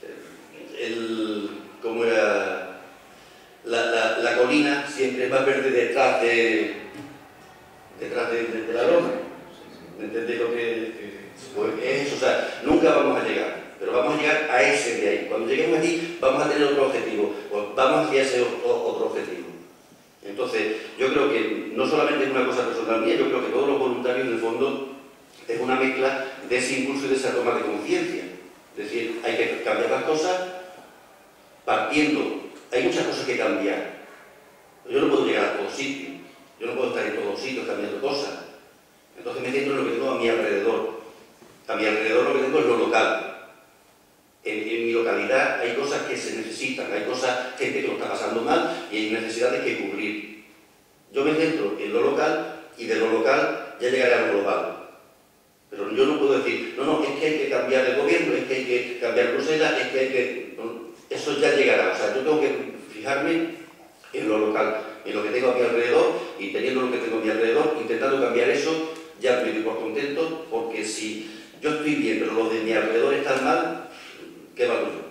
el como era la, la, la colina siempre va verde detrás de detrás de, de, de la loma. ¿Me entendéis lo que pues es eso? O sea, nunca vamos a llegar, pero vamos a llegar a ese de ahí. Cuando lleguemos allí vamos a tener otro objetivo, pues vamos hacia ese otro, otro objetivo. Entonces, yo creo que no solamente es una cosa personal mía, yo creo que todos los voluntarios, en el fondo, es una mezcla de ese impulso y de esa toma de conciencia. Es decir, hay que cambiar las cosas partiendo. Hay muchas cosas que cambiar. Yo no puedo llegar a todos sitios. Yo no puedo estar en todos sitios cambiando cosas. Entonces me centro en lo que tengo a mi alrededor. A mi alrededor lo que tengo es lo local. En, en mi localidad hay cosas que se necesitan, hay cosas, gente que lo está pasando mal y hay necesidades que cubrir. Yo me centro en lo local y de lo local ya llegaré a lo global. Pero yo no puedo decir, no, no, es que hay que cambiar el gobierno, es que hay que cambiar Bruselas, es que hay que... No, eso ya llegará. O sea, yo tengo que fijarme en lo local, en lo que tengo a mi alrededor y teniendo lo que tengo a mi alrededor, intentando cambiar eso, ya me doy por contento, porque si yo estoy bien, pero los de mi alrededor están mal, ¿qué valgo yo?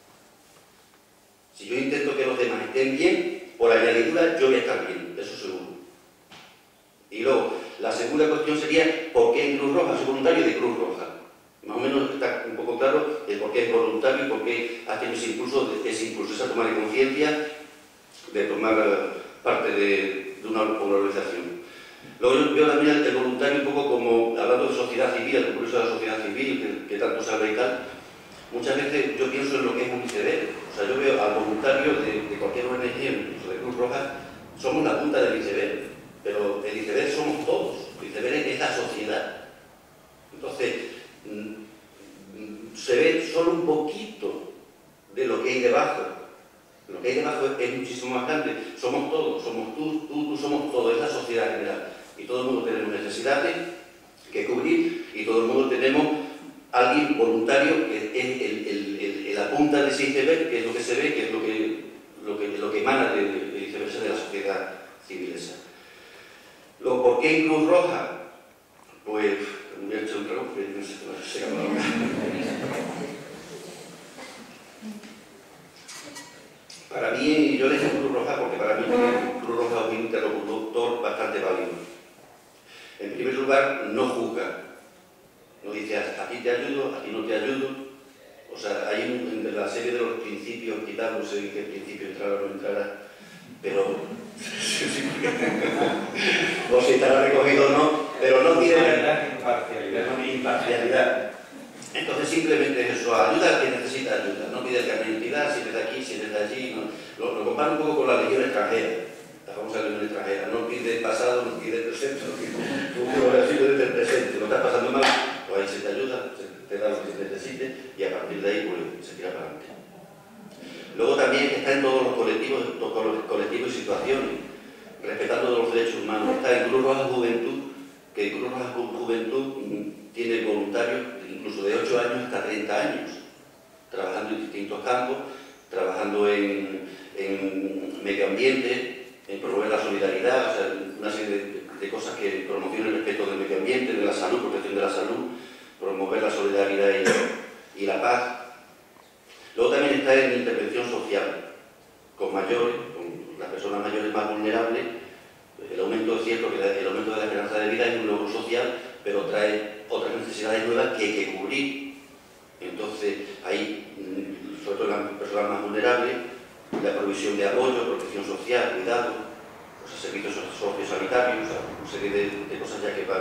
Si yo intento que los demás estén bien, por añadidura yo voy a estar bien, eso seguro. Y luego, la segunda cuestión sería ¿por qué en Cruz Roja? Soy voluntario de Cruz Roja. Más o menos está un poco claro el por qué es voluntario y por qué ha tenido ese impulso, ese impulso, esa toma de conciencia de tomar parte de, de una organización. Luego yo veo también el voluntario un poco como, hablando de sociedad civil, el compromiso de la sociedad civil, que, que tanto se habla y tal. Muchas veces yo pienso en lo que es un iceberg. O sea, yo veo al voluntario de, de cualquier O N G, incluso de Cruz Roja, somos la punta del iceberg, pero el iceberg somos todos. El iceberg es esta sociedad. Entonces, mmm, se ve solo un poquito de lo que hay debajo. Lo que hay debajo es, es muchísimo más grande. Somos todos, somos tú, tú, tú, somos todos, es la sociedad general. Y todo el mundo tenemos necesidades que cubrir y todo el mundo tenemos alguien voluntario que es el, el, el, el, la punta de ese iceberg, que es lo que se ve, que es lo que, lo que, lo que emana del de iceberg de la sociedad civil esa. Luego, ¿por qué en Cruz Roja? Pues, me voy a echar un trago porque no sé qué se llama ahora. Para mí, yo le digo Cruz Roja porque para mí Cruz Roja es un interlocutor bastante válido. En primer lugar, no juzga. No dice, a ti te ayudo, a ti no te ayudo. O sea, hay un, en la serie de los principios, quizás no sé en qué principio entrará o no entrará, pero o si estará recogido o no, pero no pide imparcialidad. imparcialidad. Entonces simplemente es eso, ayuda al que necesita ayuda, no pide identidad, si eres de aquí, si eres de allí, no. Lo, lo comparo un poco con la legión extranjera, la famosa legión extranjera, no pide pasado, no pide presente, no pide futuro, desde el presente, lo estás pasando mal, pues ahí se te ayuda, se te da lo que se necesite y a partir de ahí pues, se tira para adelante. Luego también está en todos los colectivos, todos los colectivos y situaciones, respetando todos los derechos humanos. Está en Cruz Roja Juventud, que Cruz Roja Juventud tiene voluntarios incluso de ocho años hasta treinta años, trabajando en distintos campos, trabajando en, en medio ambiente, en promover la solidaridad, o sea, una serie de, de cosas que promocionan el respeto del medio ambiente, de la salud, protección de la salud, promover la solidaridad y, y la paz. Luego también está en intervención social, con mayores, con las personas mayores más vulnerables. El aumento, es cierto que el aumento de la esperanza de vida es un logro social, pero trae otras necesidades nuevas que hay que cubrir. Entonces, hay, sobre todo en las personas más vulnerables, la provisión de apoyo, protección social, cuidado, o sea, servicios sociosanitarios, o sea, una serie de, de cosas ya que van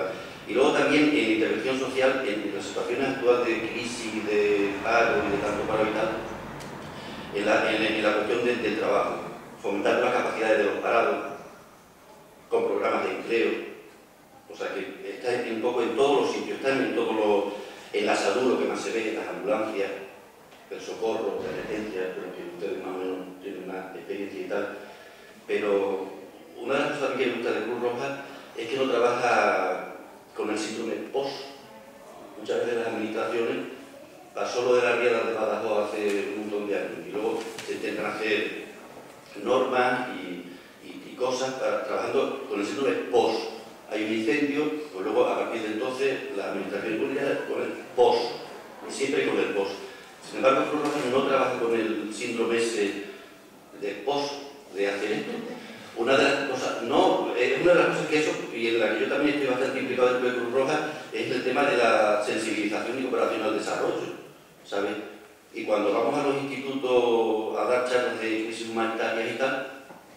Y luego también en intervención social, en las situaciones actuales de crisis, de paro y de tanto paro y tal, en la, en, en la cuestión de, del trabajo, fomentar las capacidades de los parados, con programas de empleo. O sea que está un poco en todos los sitios, está en todos los, en la salud, lo que más se ve, en las ambulancias, el socorro, la emergencia, pero que ustedes más o menos tienen una experiencia y tal. Pero una de las cosas que me gusta de Cruz Roja es que no trabaja con el síndrome post. Muchas veces las administraciones pasó lo de la riada de Badajoz hace un montón de años y luego se intentan hacer normas y, y, y cosas para, trabajando con el síndrome post. Hay un incendio, pues luego a partir de entonces la administración pública con el post, y siempre con el post. Sin embargo, Cruz Roja no trabaja con el síndrome ese de post, de hacer esto. Una de las cosas, no, es una de las cosas que eso, y en la que yo también estoy bastante implicado dentro de Cruz Roja, es el tema de la sensibilización y cooperación al desarrollo, ¿sabes? Y cuando vamos a los institutos a dar charlas de crisis humanitarias y tal,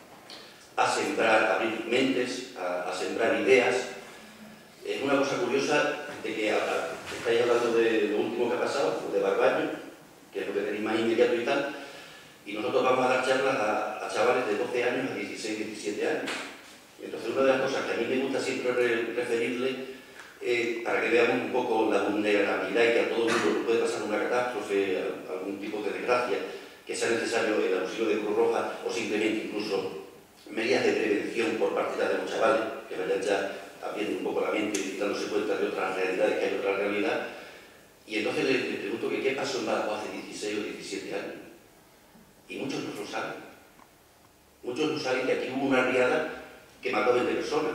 a sembrar, a abrir mentes, a, a sembrar ideas, es una cosa curiosa de que a, a, estáis hablando de lo último que ha pasado, de Barbaño, que es lo que tenéis más inmediato y tal, y nosotros vamos a dar charlas a, a chavales de doce años a dieciséis, diecisiete años. Entonces, una de las cosas que a mí me gusta siempre re referirle, eh, para que veamos un poco la vulnerabilidad y que a todo el mundo puede pasar una catástrofe, algún tipo de desgracia, que sea necesario el auxilio de Cruz Roja o simplemente incluso medidas de prevención por parte de los chavales, que vayan ya abriendo un poco la mente y dándose cuenta de otras realidades, que hay otra realidad. Y entonces les le pregunto que qué pasó en Badajoz hace dieciséis o diecisiete años. Y muchos no lo saben. Muchos no saben que aquí hubo una riada que mató a veinte personas.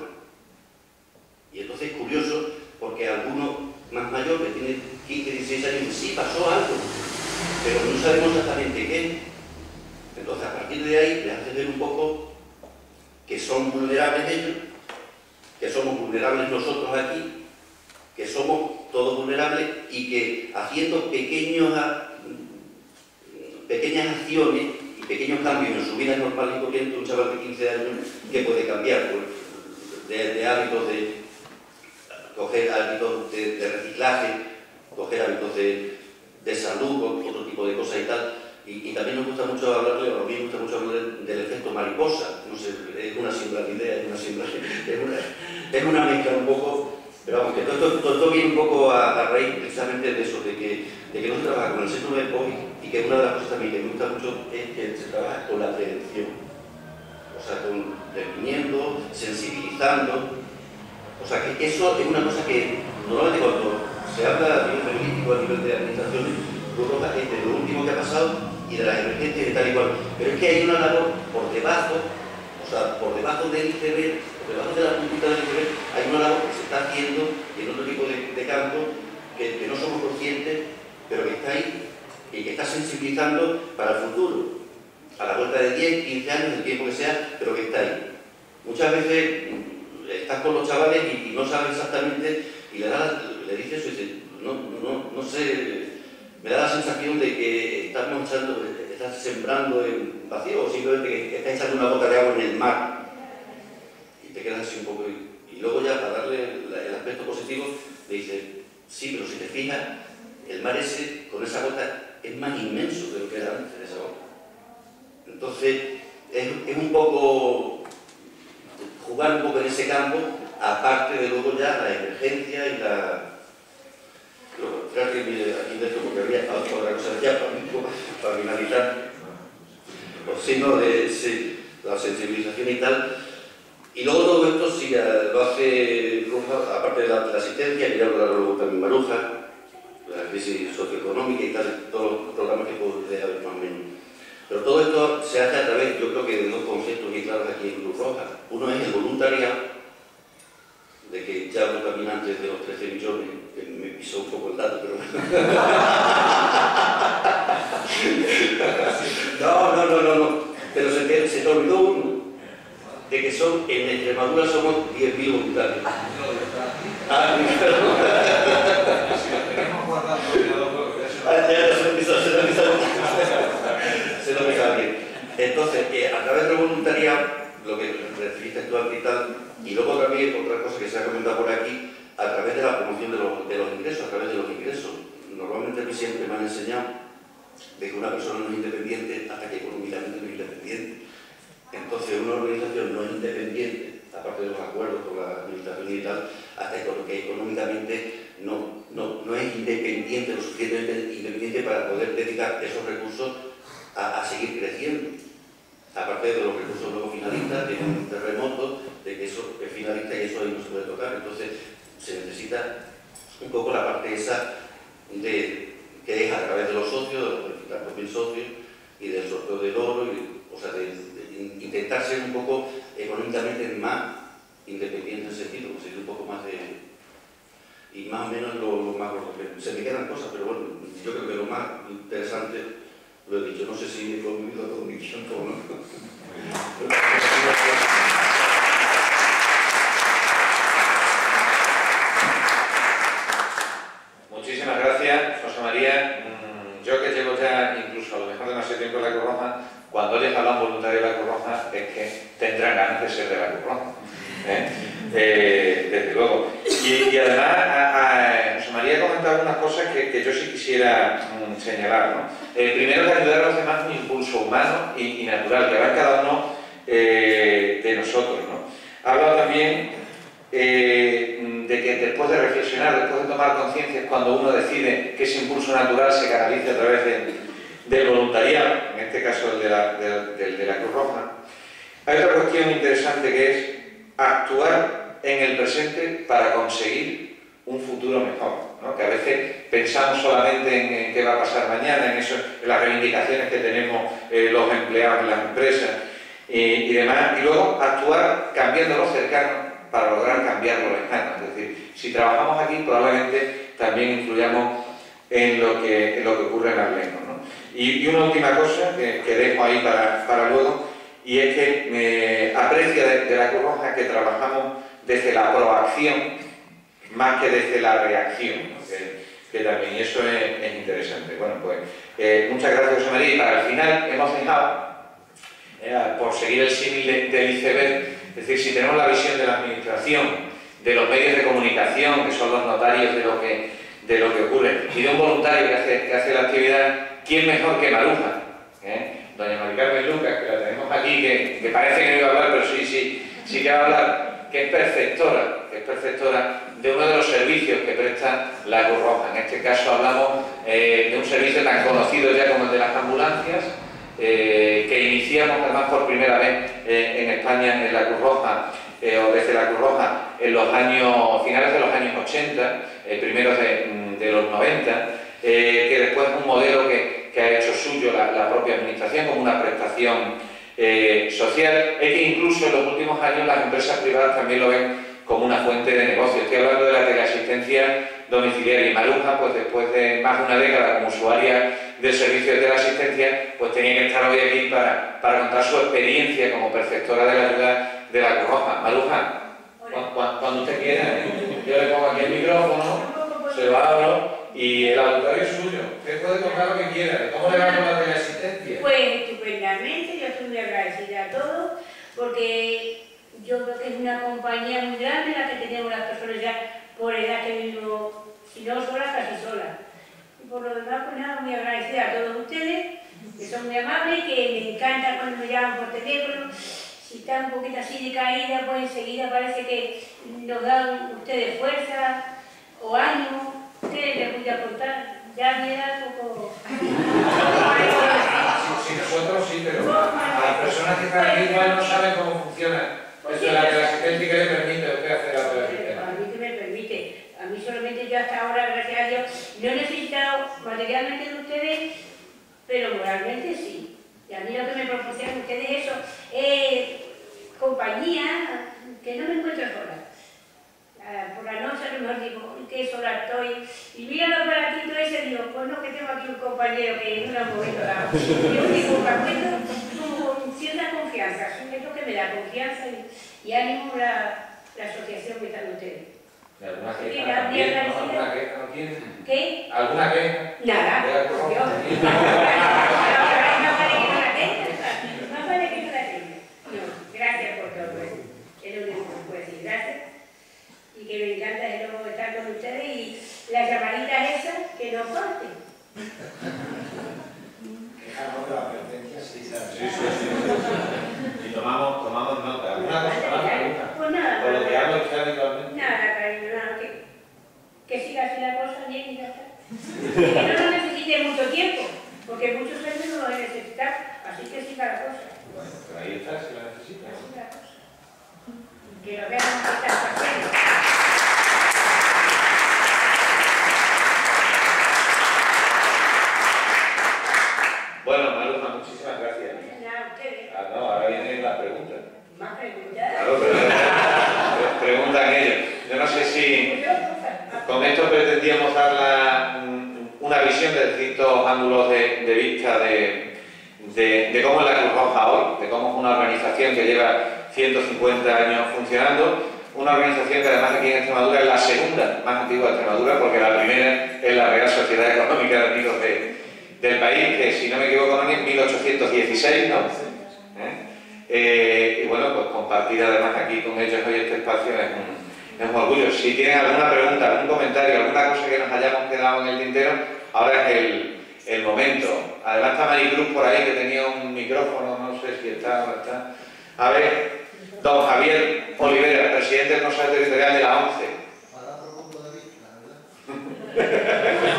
Y entonces es curioso porque alguno más mayor, que tiene quince, dieciséis años, dice, sí, pasó algo, pero no sabemos exactamente qué. Entonces, a partir de ahí, les hace ver un poco que son vulnerables ellos, que somos vulnerables nosotros aquí, que somos todos vulnerables y que haciendo pequeños, pequeñas acciones y pequeños cambios en su vida normal y corriente, un chaval de quince años que puede cambiar pues, de, de hábitos de coger hábitos de, de reciclaje, coger hábitos de, de salud, otro tipo de cosas y tal. Y, y también nos gusta mucho hablarle, a mí me gusta mucho hablar del, del efecto mariposa. No sé, es una siembra de ideas, es una siembra, es una, es una mezcla un poco, pero vamos, que todo, todo, todo, todo viene un poco a, a raíz precisamente de eso, de que, de que no se trabaja con el síndrome de COVID y que una de las cosas también que me gusta mucho es que se trabaja con la prevención. O sea, con previniendo, sensibilizando. O sea, que eso es una cosa que normalmente cuando se habla a nivel político, a nivel de administraciones, Cruz Roja es de lo último que ha pasado y de las emergencias y tal y cual. Pero es que hay una labor por debajo, o sea, por debajo del iceberg, por debajo de la puntita del iceberg, hay una labor que se está haciendo en otro tipo de, de campo que, que no somos conscientes, pero que está ahí y que está sensibilizando para el futuro. A la vuelta de diez, quince años, el tiempo que sea, pero que está ahí. Muchas veces estás con los chavales y, y no sabes exactamente, y le, das, le dices eso y dices, no, no, no sé, me da la sensación de que estamos echando, estás sembrando en vacío o simplemente que estás echando una gota de agua en el mar y te quedas así un poco. Y, y luego ya para darle el aspecto positivo, le dices, sí, pero si te fijas, el mar ese, con esa gota, es más inmenso de lo que era antes de esa gota. Entonces, es, es un poco jugar un poco en ese campo, aparte de luego ya la emergencia y la... Creo que aquí dentro, porque había otra cosa ya para, para finalizar, los signos de sí, la sensibilización y tal. Y luego todo esto sí lo hace Roja, aparte de la, de la asistencia, que ya lo hará luego también Maruja, la crisis socioeconómica y tal, todos los programas que puede haber más o menos. Pero todo esto se hace a través, yo creo que de dos conceptos muy claros aquí en Cruz Roja. Uno es el voluntariado, de que ya hablo también antes de los trece millones, que me pisó un poco el dato, pero... no, no, no, no, no. Pero se te, se te olvidó uno, de que son, en Extremadura somos diez mil voluntarios. Ah, se lo pensaba bien. Entonces, eh, a través del voluntariado, lo que referiste tú aquí y tal, y luego también otra cosa que se ha comentado por aquí, a través de la promoción de los, de los ingresos, a través de los ingresos. Normalmente a mí siempre me han enseñado de que una persona no es independiente hasta que económicamente no es independiente. Entonces una organización no es independiente, aparte de los acuerdos con la administración y tal, hasta que económicamente no, no, no es independiente, lo suficientemente independiente para poder dedicar esos recursos a, a seguir creciendo. Aparte de los recursos luego finalistas, de un terremoto, de que eso es finalista y eso ahí no se puede tocar. Entonces se necesita un poco la parte esa de, que es a través de los socios, de los propios socios y del sorteo del oro, y, o sea, de, de intentar ser un poco económicamente más independiente en ese sentido, conseguir un poco más de... y más o menos lo, lo más... Se me quedan cosas, pero bueno, yo creo que lo más interesante lo he dicho. No sé si he convivido todo mi tiempo o no. Muchísimas gracias, José María. Yo que llevo ya incluso a lo mejor demasiado tiempo en la Cruz Roja, cuando oyes hablar un voluntario de la Cruz Roja es que tendrán ganas de ser de la Cruz Roja. ¿Eh? Eh, desde luego. Y, y además, a, a José María ha comentado algunas cosas que, que yo sí quisiera um, señalar, ¿no? Eh, primero, que ayudar a los demás es un impulso humano y, y natural, que va en cada uno eh, de nosotros, ¿no? Ha hablado también eh, de que después de reflexionar, después de tomar conciencia, es cuando uno decide que ese impulso natural se canalice a través de, del voluntariado, en este caso el de la, de, de, de la Cruz Roja. Hay otra cuestión interesante que es actuar en el presente para conseguir un futuro mejor, ¿no? Que a veces pensamos solamente en, en qué va a pasar mañana, en, eso, en las reivindicaciones que tenemos eh, los empleados en las empresas y, y demás, y luego actuar cambiando lo cercano para lograr cambiar lo lejano. Es decir, si trabajamos aquí probablemente también influyamos en lo que, en lo que ocurre en las lenguas, ¿no? Y, y una última cosa que, que dejo ahí para, para luego, y es que me aprecia de, de la Cruz Roja que trabajamos desde la proacción más que desde la reacción, ¿no? que, que también eso es, es interesante. Bueno, pues eh, muchas gracias, José María, y para el final hemos dejado, eh, por seguir el símil de, del iceberg, es decir, si tenemos la visión de la administración, de los medios de comunicación, que son los notarios de lo que, de lo que ocurre, y de un voluntario que hace, que hace la actividad, ¿quién mejor que Maruja? ¿Eh? Doña Mari Carmen Lucas, que la tenemos aquí, que, que parece que no iba a hablar, pero sí, sí, sí que va a hablar, que es perceptora, que es perceptora de uno de los servicios que presta la Cruz Roja. En este caso hablamos eh, de un servicio tan conocido ya como el de las ambulancias, eh, que iniciamos además por primera vez eh, en España en la Cruz Roja, eh, o desde la Cruz Roja, en los años, finales de los años ochenta, eh, primeros de, de los noventa, eh, que después es un modelo que, que ha hecho suyo la, la propia administración como una prestación eh, social, es que incluso en los últimos años las empresas privadas también lo ven como una fuente de negocio. Estoy hablando de la teleasistencia domiciliaria, y Maruja, pues después de más de una década como usuaria del servicio de teleasistencia, pues tenía que estar hoy aquí para, para contar su experiencia como perceptora de la ayuda de la Cruz Roja. Maruja, cuando, cuando usted quiera, ¿eh? Yo le pongo aquí el micrófono, se lo abro y el auditorio es suyo. Usted puede tocar lo que quiera. ¿Cómo le va con la teleasistencia? Pues estupendamente, yo estoy muy agradecida a todos, porque yo creo que es una compañía muy grande la que tenemos las personas ya por edad que vivo, si no sola, casi sola. Y por lo demás, pues nada, muy agradecida a todos ustedes, que son muy amables, que me encanta cuando me llaman por teléfono. Si está un poquito así de caída, pues enseguida parece que nos dan ustedes fuerza o ánimo. ¿Qué les voy a contar? Ya me da un poco... Si nosotros sí, pero a las personas que están aquí igual no saben cómo funciona esto de la teleasistencia y qué le permite a usted hacer la teleasistencia. A mí que me permite. A mí solamente yo hasta ahora, gracias a Dios, no he necesitado materialmente de ustedes, pero moralmente sí. Y a mí lo que me proporcionan ustedes eso es compañía, que no me encuentro sola. Por la noche a lo mejor digo, qué sola estoy, y mira el aparatito ese, digo, pues no, que tengo aquí un compañero que en un momento dado, yo digo, me encuentro con cierta confianza, es lo que me da confianza y, y ánimo la, la asociación que están ustedes. ¿Alguna queja también, no? ¿Alguna queja no tiene? ¿Qué? ¿Alguna queja? Nada, Dios. Más vale que no la tenga, más vale que no la tenga. No, gracias por todo, es lo único que puedo decir, gracias. Y que me encanta de nuevo estar Quejarnos de la pertenencia, sí, Sí, sí, sí. Y tomamos, tomamos nota. ¿Alguna cosa más? Pues nada, Por lo que nada, hablo usted habitualmente. nada, cariño, nada, que, que siga así la cosa bien y ya está. Y que no nos necesite mucho tiempo, porque muchos años no lo van a necesitar, así que siga la cosa. Bueno, pero ahí está, si la necesita. Así la cosa. Que lo vean que está haciendo. Bueno, Maruja, muchísimas gracias. Nada, ustedes. Ah, no, ahora vienen las preguntas. Más preguntas. Claro, pero pre- preguntan ellos. Yo no sé si con esto pretendíamos dar la, una visión de distintos ángulos de, de vista de, de, de cómo es la Cruz Roja hoy, de cómo es una organización que lleva ciento cincuenta años funcionando, una organización que además aquí en Extremadura es la segunda más antigua de Extremadura, porque la primera es la Real Sociedad Económica de Amigos de, del país, que si no me equivoco en mil ochocientos dieciséis, ¿no? ¿Eh? Eh, y bueno, pues compartir además aquí con ellos hoy este espacio es un, es un orgullo. Si tienen alguna pregunta, algún comentario, alguna cosa que nos hayamos quedado en el tintero, ahora es el, el momento. Además está Maricruz por ahí, que tenía un micrófono, no sé si está o no está. A ver, don Javier Olivera, presidente del Consejo Territorial de la ONCE. Para otro punto de vista, ¿verdad?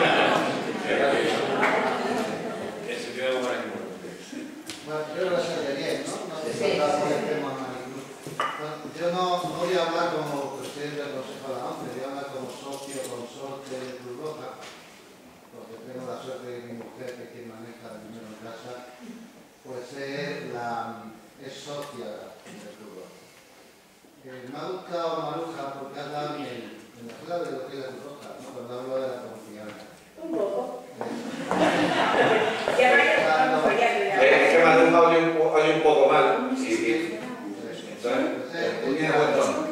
Bueno, yo creo que sería bien, ¿no? No sé si hablar por el tema Maricruz. Bueno, yo no, no voy a hablar como presidente del Consejo de la ONCE, voy a hablar como socio consorte de Cruz Roja, porque tengo la suerte de que mi mujer, que es quien maneja el dinero en casa, pues es, la, es socia de Cruz Roja. Eh, me ha gustado Maruja porque ha dado en, el, en la clave de lo que es la Cruz Roja, ¿no? Cuando hablo de la confianza. Un poco. Ya vaya, vamos allá. Es que Maruja oye un, oye un poco mal. Y, y, entonces, tú tienes buen tono.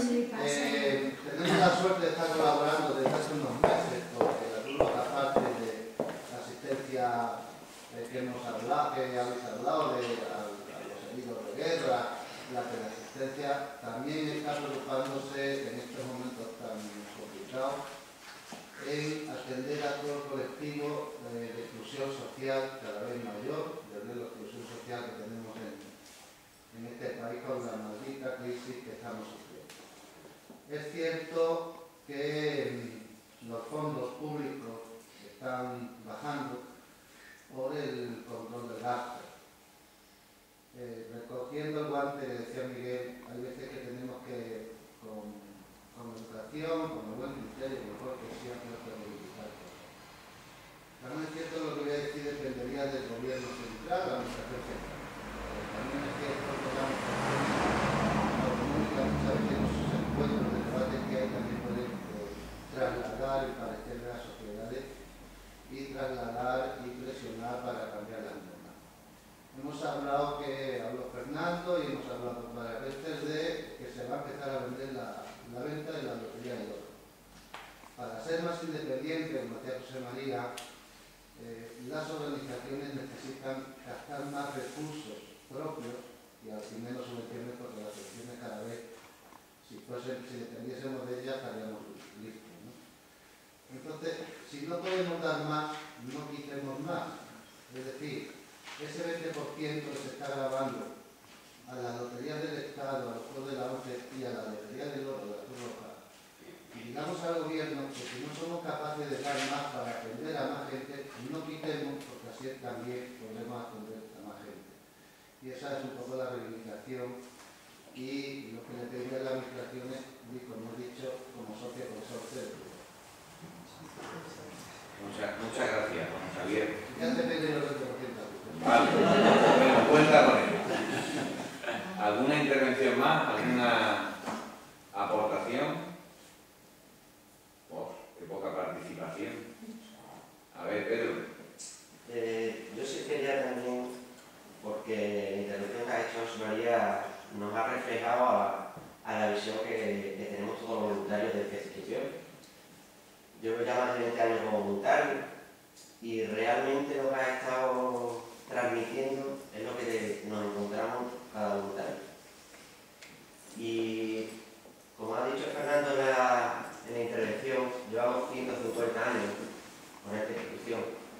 Eh, tenemos la suerte de estar colaborando desde hace unos meses, porque la Cruz Roja, aparte de la asistencia eh, que hemos hablado, que habéis hablado de a, a los heridos de guerra, la teleasistencia, también está preocupándose en estos momentos tan complicados en atender a todo el colectivo eh, de exclusión social cada vez mayor, de la exclusión social que tenemos en, en este país con la maldita crisis que estamos sufriendo. Es cierto que mm, los fondos públicos están bajando por el control del gasto. Eh, recogiendo el guante que decía Miguel, hay veces que tenemos que, con, con educación, con el buen criterio, con cortesía, no reivindicar cosas. También es cierto lo que voy a decir dependería del gobierno central, la administración central. Eh, también es cierto que la administración autonómica muchas veces en sus encuentros de debate que hay también pueden eh, trasladar el parecer de las sociedades y trasladar y presionar para cambiar las normas. Hemos hablado que habló Fernando y hemos hablado varias veces de que se va a empezar a vender la, la venta de la lotería de oro. Para ser más independientes, como decía José María, eh, las organizaciones necesitan gastar más recursos propios y al fin menos subvenciones, porque las subvenciones cada vez, si, fuesen, si dependiésemos de ellas, estaríamos listos, ¿no? Entonces, si no podemos dar más, no quitemos más. Es decir, ese veinte por ciento que se está grabando a la Lotería del Estado, a los juegos de la ONCE y a la Lotería del Oro de la Cruz Roja, y digamos al gobierno que si no somos capaces de dar más para atender a más gente, no quitemos, porque así también podremos atender a más gente. Y esa es un poco la reivindicación y lo que le pediría a la administración es, como he dicho, como socio consorte de Cruz Roja. Muchas, muchas gracias, don Javier. Ya depende de los veinte por ciento. Vale, bueno, cuenta con ello. ¿Alguna intervención más? ¿Alguna aportación? Oh, qué poca participación. A ver, Pedro. Eh, yo sí quería también, porque la intervención que ha hecho José María nos ha reflejado a, a la visión que, que tenemos todos los voluntarios de esta institución. Yo me llamo hace veinte años como voluntario y realmente lo que ha estado transmitiendo es lo que nos encontramos cada voluntario. Y como ha dicho Fernando en la, en la intervención, llevamos ciento cincuenta años con esta institución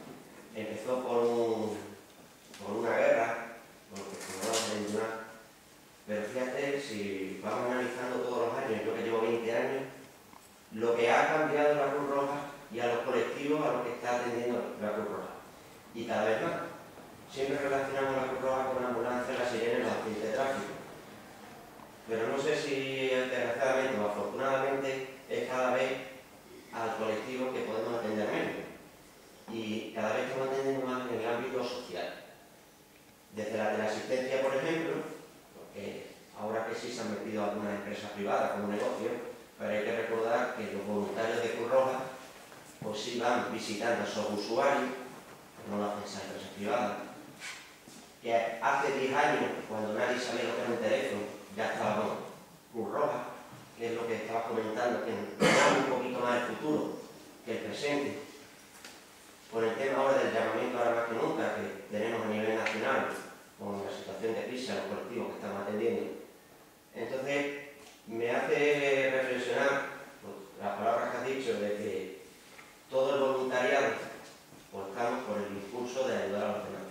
está atendiendo la Cruz Roja. Y cada vez más. Siempre relacionamos la Cruz Roja con la ambulancia, la sirena y los accidentes de tráfico. Pero no sé si desgraciadamente o afortunadamente es cada vez al colectivo que podemos atender menos. Y cada vez estamos atendiendo más en el ámbito social. Desde la teleasistencia, por ejemplo, porque ahora que sí se han metido algunas empresas privadas como negocio, pero hay que recordar que los voluntarios de Cruz Roja pues sí van visitando a esos usuarios, no lo hacen esas empresas privadas, que hace diez años, cuando nadie sabía lo que era un teléfono, ya estaba con Cruz Roja, que es lo que estabas comentando, que miramos un poquito más el futuro que el presente. Con el tema ahora del llamamiento ahora más que nunca que tenemos a nivel nacional, con la situación de crisis a los colectivos que estamos atendiendo. Entonces, me hace reflexionar pues, las palabras que has dicho de que todo el voluntariado pues, estamos por el impulso de ayudar a los demás.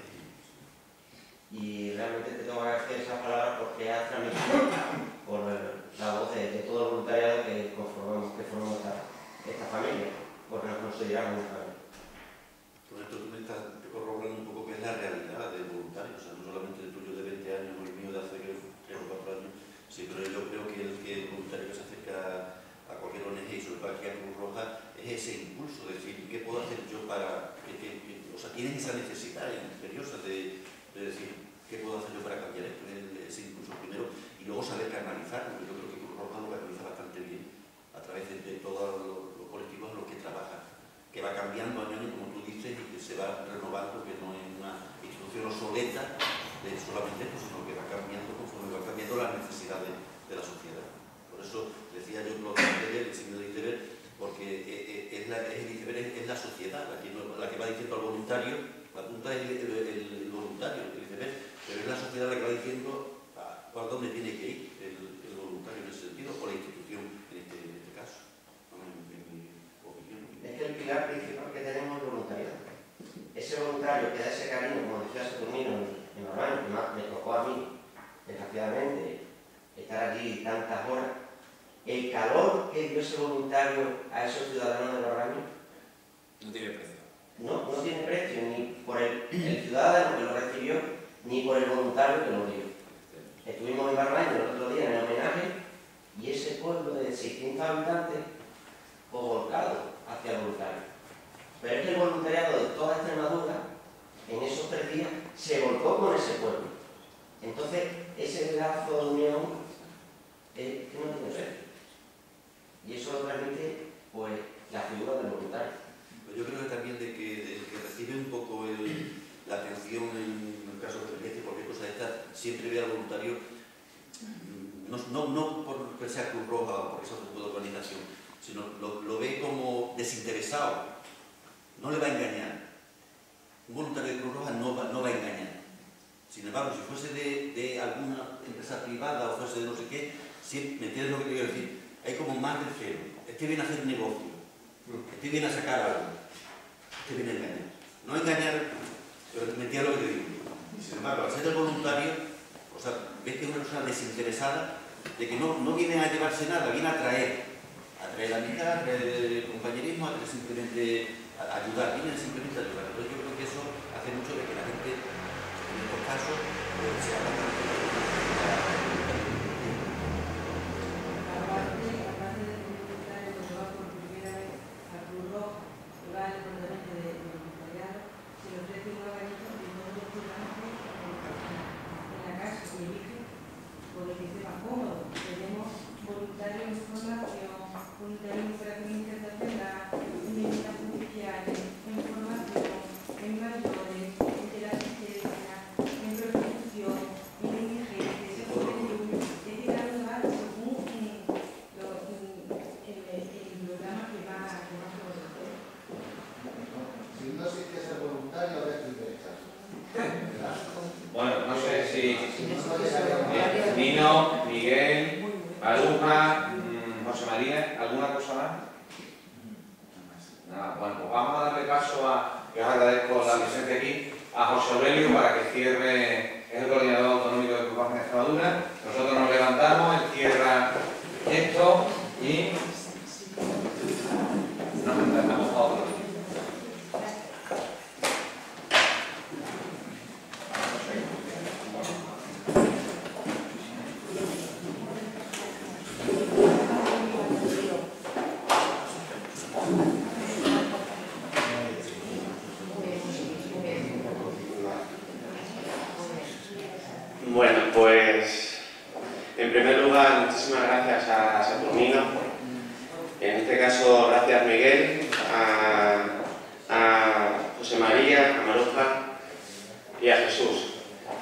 Y realmente te tengo que agradecer esas palabras porque has transmitido por la voz de, de todo el voluntariado que conformamos, que formamos esta, esta familia, porque nos consideramos una familia. Con esto tú me estás corroborando un poco que es la realidad del voluntario, o sea, no solamente el tuyo de veinte años o el mío de hace tres o cuatro años, sí, pero yo creo que el, que el voluntario que se acerca a cualquier O N G y sobre todo aquí a Cruz Roja es ese impulso, de decir, ¿qué puedo hacer yo para que, que, que o sea, tienes esa necesidad imperiosa de, de decir, ¿qué puedo hacer yo para cambiar esto? Ese impulso primero y luego saber canalizarlo. Yo creo que Cruz Roja lo canaliza bastante bien a través de, de todos los, los colectivos en los que trabaja, que va cambiando año a año, como tú dices, y que se va renovando, que no es una institución obsoleta de solamente esto, sino que va cambiando conforme va cambiando las necesidades de la sociedad. Por eso decía yo lo de iceberg, el signo de iceberg, porque es la, es el iceberg es la sociedad la que, la que va diciendo al voluntario, la punta es el, el, el voluntario, el iceberg, pero es la sociedad la que va diciendo a, a dónde tiene que ir el, el voluntario en ese sentido, o la institución en este, en este caso, ¿no? en, en mi opinión. Es que el pilar principal que tenemos es el voluntariado. Ese voluntario que da ese cariño, como decía Saturnino en Orbaño, que más me tocó a mí, desgraciadamente, estar allí tantas horas, el calor que dio ese voluntario a esos ciudadanos de Orbaño no tiene precio. No, no tiene precio, ni por el, el ciudadano que lo recibió, ni por el voluntario que lo dio. Estuvimos en Barbaño el otro día en el homenaje y ese pueblo de seiscientos habitantes fue volcado hacia el voluntario. Pero es que el voluntariado de toda Extremadura en esos tres días se volcó con ese pueblo. Entonces, ese lazo de unión es que no tiene precio. Y eso lo transmite pues, la figura del voluntario. Pues yo creo que también de que, de que recibe un poco el, la atención en el caso de emergencia y cualquier cosa de esta, siempre ve al voluntario, no, no, no porque sea Cruz Roja o porque sea otro tipo de organización, sino lo, lo ve como desinteresado. No le va a engañar. Un voluntario de Cruz Roja no va, no va a engañar. Sin embargo, si fuese de, de alguna empresa privada o fuese de no sé qué, siempre, ¿me entiendes lo que quiero decir? Hay como más de cero. Este viene a hacer negocio. Este viene a sacar algo. Este viene a engañar. No engañar, pero me entiendes lo que te digo. Y sin embargo, al ser el voluntario, o sea, ves que es una persona desinteresada, de que no, no viene a llevarse nada, viene a traer. A traer amistad, a traer compañerismo, a traer simplemente a ayudar, viene simplemente a ayudar. Entonces yo creo que eso hace mucho de que la gente, en estos casos, pues, se haga tanto de Bueno, no sé si Nino, Miguel, Aruja, José María, ¿alguna cosa más? Nada, bueno, pues vamos a darle paso a, que os agradezco la presencia aquí, a José Aurelio para que cierre, es el coordinador autonómico de Cruz Roja de Extremadura. Nosotros nos levantamos, él cierra esto y nos enfrentamos a otro. muchísimas gracias a Saturnino. En este caso, gracias Miguel, a, a José María, a Maruja y a Jesús.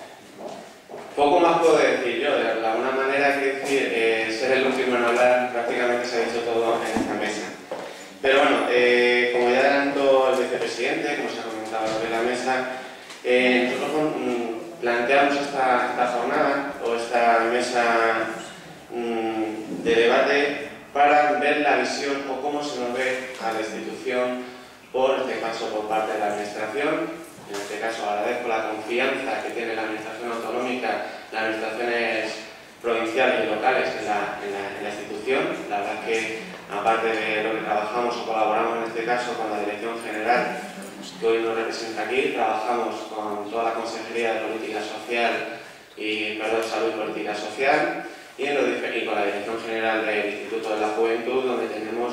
Poco más puedo decir yo, de alguna manera quiero decir, eh, ser el último en hablar, prácticamente se ha dicho todo en esta mesa. Pero bueno, eh, como ya adelantó el vicepresidente, como se ha comentado sobre la mesa, eh, nosotros mm, planteamos esta, esta jornada o esta mesa mm, de debate para ver la visión o cómo se nos ve a la institución, por este caso por parte de la Administración. En este caso agradezco la confianza que tiene la Administración autonómica, las administraciones provinciales y locales en la, en la, en la institución. La verdad es que, aparte de lo que trabajamos o colaboramos en este caso con la Dirección General, que hoy nos representa aquí, trabajamos con toda la Consejería de Política Social y perdón, Salud y Política Social y, en lo, y con la Dirección General del Instituto de la Juventud, donde tenemos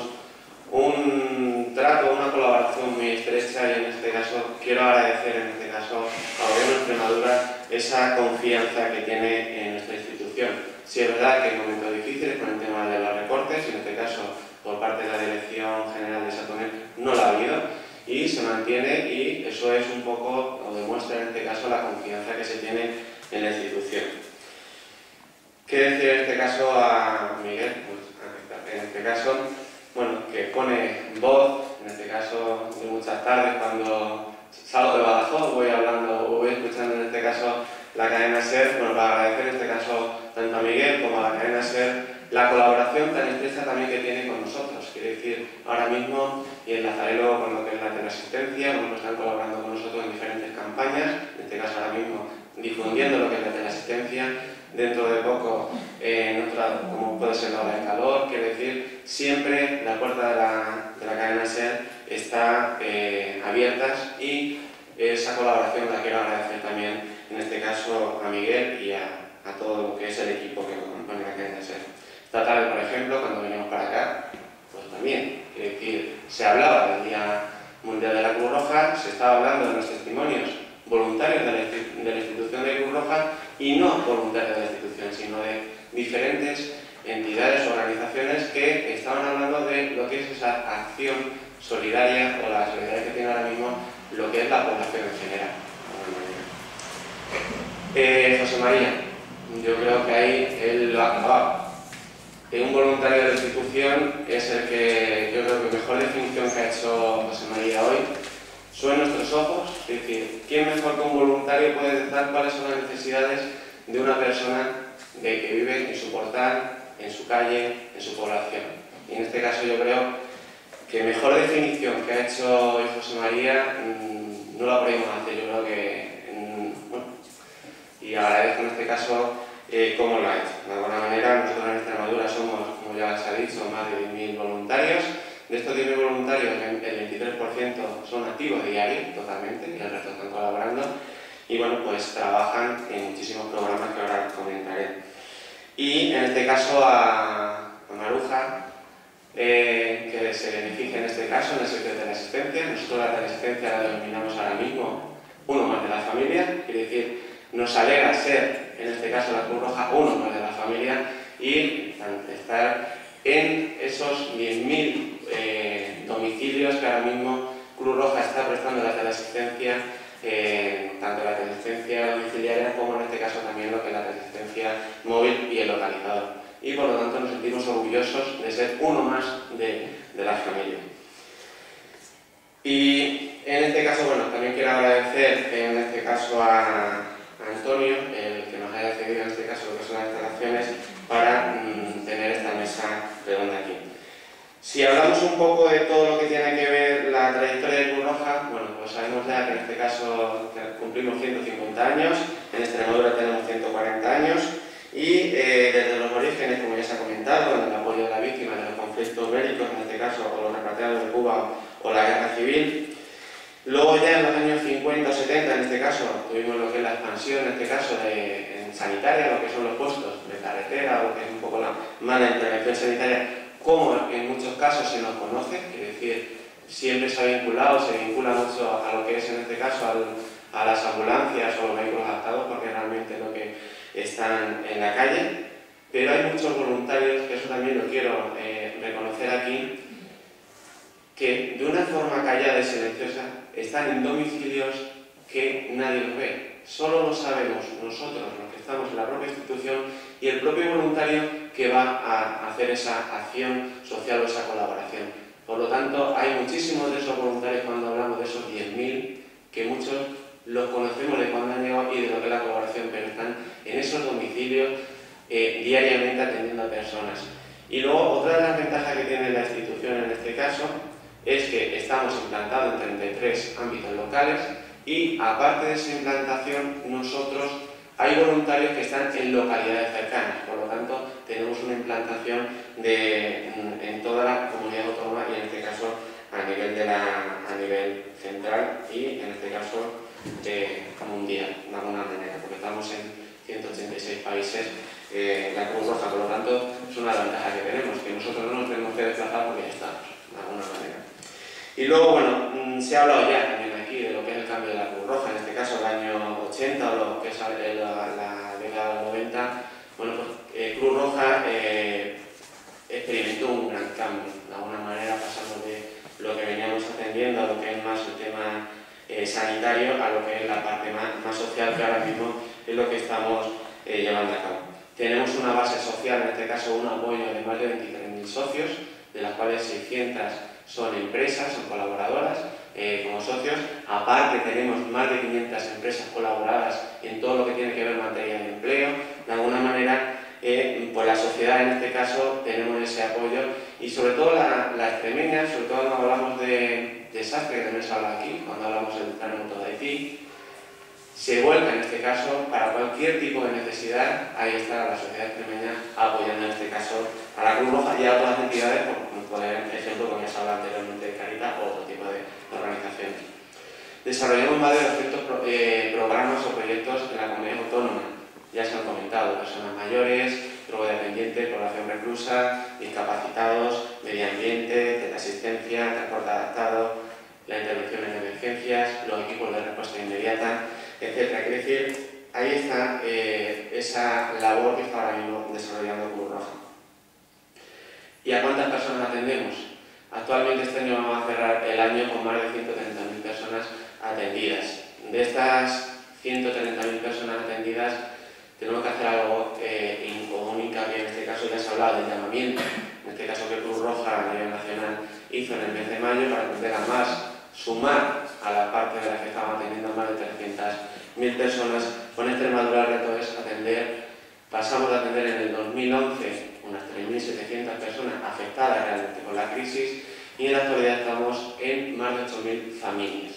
un trato, una colaboración muy estrecha, y en este caso quiero agradecer en este caso al Gobierno de Extremadura esa confianza que tiene en nuestra institución. Sí es verdad que en momentos difíciles con el tema de los recortes, y en este caso por parte de la Dirección General de Satonet no la ha habido y se mantiene, y eso es un poco, o demuestra en este caso, la confianza que se tiene en la institución. ¿Qué decir en este caso a Miguel? Pues, en este caso, bueno, que pone voz, en este caso de muchas tardes cuando salgo de Badajoz, voy hablando o voy escuchando en este caso la cadena SER, bueno, para agradecer en este caso tanto a Miguel como a la cadena SER la colaboración tan estrecha también que tiene con nosotros. Quiere decir, ahora mismo, y enlazaré luego con lo que es la teleasistencia, bueno, están colaborando con nosotros en diferentes campañas, en este caso ahora mismo difundiendo lo que es la teleasistencia. Dentro de poco, eh, en otra, como puede ser la hora de calor, quiere decir, siempre la puerta de la, de la cadena SER está eh, abiertas, y esa colaboración la quiero agradecer también, en este caso, a Miguel y a, a todo lo que es el equipo que compone la cadena SER. Esta tarde, por ejemplo, cuando venimos para acá, pues también, quiere decir, se hablaba del Día Mundial de la Cruz Roja, se estaba hablando de los testimonios voluntarios de la, de la institución de Cruz Roja, y no voluntarios de la institución, sino de diferentes entidades o organizaciones que estaban hablando de lo que es esa acción solidaria o la solidaridad que tiene ahora mismo lo que es la población en general. Eh, José María, yo creo que ahí él lo ha acabado. Eh, un voluntario de la institución es el que, yo creo que mejor definición que ha hecho José María hoy. Son nuestros ojos, es decir, ¿quién mejor que un voluntario puede detectar cuáles son las necesidades de una persona de que vive en su portal, en su calle, en su población? Y en este caso yo creo que mejor definición que ha hecho hoy José María mmm, no la podemos hacer, yo creo que, mmm, bueno, y agradezco en este caso eh, cómo lo ha hecho. De alguna manera, nosotros en Extremadura somos, como ya se ha dicho, más de diez mil voluntarios. De estos diez mil voluntarios, el veintitrés por ciento son activos diarios, totalmente, y el resto están colaborando. Y bueno, pues trabajan en muchísimos programas que ahora comentaré. Y en este caso a, a Maruja, eh, que se beneficia en este caso en el sector de la asistencia. Nosotros la teleasistencia la denominamos ahora mismo uno más de la familia, quiere decir, nos alegra ser, en este caso la Cruz Roja, uno más de la familia, y estar en esos diez mil eh, domicilios que ahora mismo Cruz Roja está prestando la teleasistencia, eh, tanto la teleasistencia domiciliaria como en este caso también lo que es la teleasistencia móvil y el localizador. Y por lo tanto nos sentimos orgullosos de ser uno más de, de la familia. Y en este caso, bueno, también quiero agradecer en este caso a, a Antonio, el que nos haya cedido en este caso lo que son las instalaciones para mmm, tener esta mesa redonda aquí. Si hablamos un poco de todo lo que tiene que ver la trayectoria de Cruz Roja, bueno, pues sabemos ya que en este caso cumplimos ciento cincuenta años, en Extremadura tenemos ciento cuarenta años, y eh, desde los orígenes, como ya se ha comentado, en el apoyo de la víctima de los conflictos bélicos, en este caso, o los repatriados de Cuba o la guerra civil. Luego ya en los años cincuenta o setenta, en este caso, tuvimos lo que es la expansión, en este caso, de, en sanitaria, lo que son los puestos de carretera, lo que es un poco la mala intervención sanitaria, como en muchos casos se nos conoce, es decir, siempre se ha vinculado, se vincula mucho a lo que es en este caso al, a las ambulancias o los vehículos adaptados, porque realmente es lo que están en la calle. pero hay muchos voluntarios, que eso también lo quiero eh, reconocer aquí, que de una forma callada y silenciosa están en domicilios que nadie los ve. Solo lo sabemos nosotros, los que estamos en la propia institución, y el propio voluntario que va a hacer esa acción social o esa colaboración. Por lo tanto, hay muchísimos de esos voluntarios, cuando hablamos de esos diez mil, que muchos los conocemos de cuando han llegado y de lo que es la colaboración, pero están en esos domicilios eh, diariamente atendiendo a personas. Y luego, otra de las ventajas que tiene la institución en este caso es que estamos implantados en treinta y tres ámbitos locales y, aparte de esa implantación, nosotros hay voluntarios que están en localidades cercanas, por lo tanto tenemos una implantación de, en toda la comunidad autónoma y en este caso a nivel, de la, a nivel central y en este caso eh, mundial, de alguna manera, porque estamos en ciento ochenta y seis países, eh, la Cruz Roja, por lo tanto es una ventaja que tenemos, que nosotros no nos tenemos que desplazar porque ya estamos, de alguna manera. Y luego, bueno, se ha hablado ya también aquí de lo que es el cambio de la Cruz Roja, en este caso el año ochenta o lo que es la, la década del noventa. Bueno, pues eh, Cruz Roja eh, experimentó un gran cambio, de alguna manera pasando de lo que veníamos atendiendo a lo que es más el tema eh, sanitario a lo que es la parte más, más social, que ahora mismo es lo que estamos eh, llevando a cabo. Tenemos una base social, en este caso un apoyo de más de veintitrés mil socios, de las cuales seiscientas son empresas, son colaboradoras eh, como socios. Aparte tenemos más de quinientas empresas colaboradas en todo lo que tiene que ver en materia de empleo. De alguna manera, eh, pues la sociedad en este caso tenemos ese apoyo y sobre todo la, la extremeña, sobre todo cuando hablamos de desastre, que también se habla aquí, cuando hablamos del terremoto de Haití, se vuelca en este caso para cualquier tipo de necesidad. Ahí está la sociedad extremeña apoyando en este caso a la Cruz Roja y a otras entidades, como por ejemplo, como ya se habla anteriormente de Caritas o otro tipo de organizaciones. Desarrollamos más de doscientos pro, eh, programas o proyectos en la comunidad autónoma. Ya se han comentado: personas mayores, drogodependientes, población reclusa, discapacitados, medio ambiente, teleasistencia, transporte adaptado, la intervención en emergencias, los equipos de respuesta inmediata, etcétera. Quiere decir, ahí está eh, esa labor que está ahora mismo desarrollando Cruz Roja. ¿Y a cuántas personas atendemos? Actualmente este año vamos a cerrar el año con más de ciento treinta mil personas atendidas. De estas ciento treinta mil personas atendidas tenemos que hacer algo eh, incomún, que en este caso ya se ha hablado del llamamiento, en este caso que Cruz Roja a nivel nacional hizo en el mes de mayo para atender a más, sumar a la parte de la que estaban atendiendo más de trescientas mil personas. Con Extremadura el reto es atender, pasamos de atender en el dos mil once unas tres mil setecientas personas afectadas realmente con la crisis y en la actualidad estamos en más de ocho mil familias.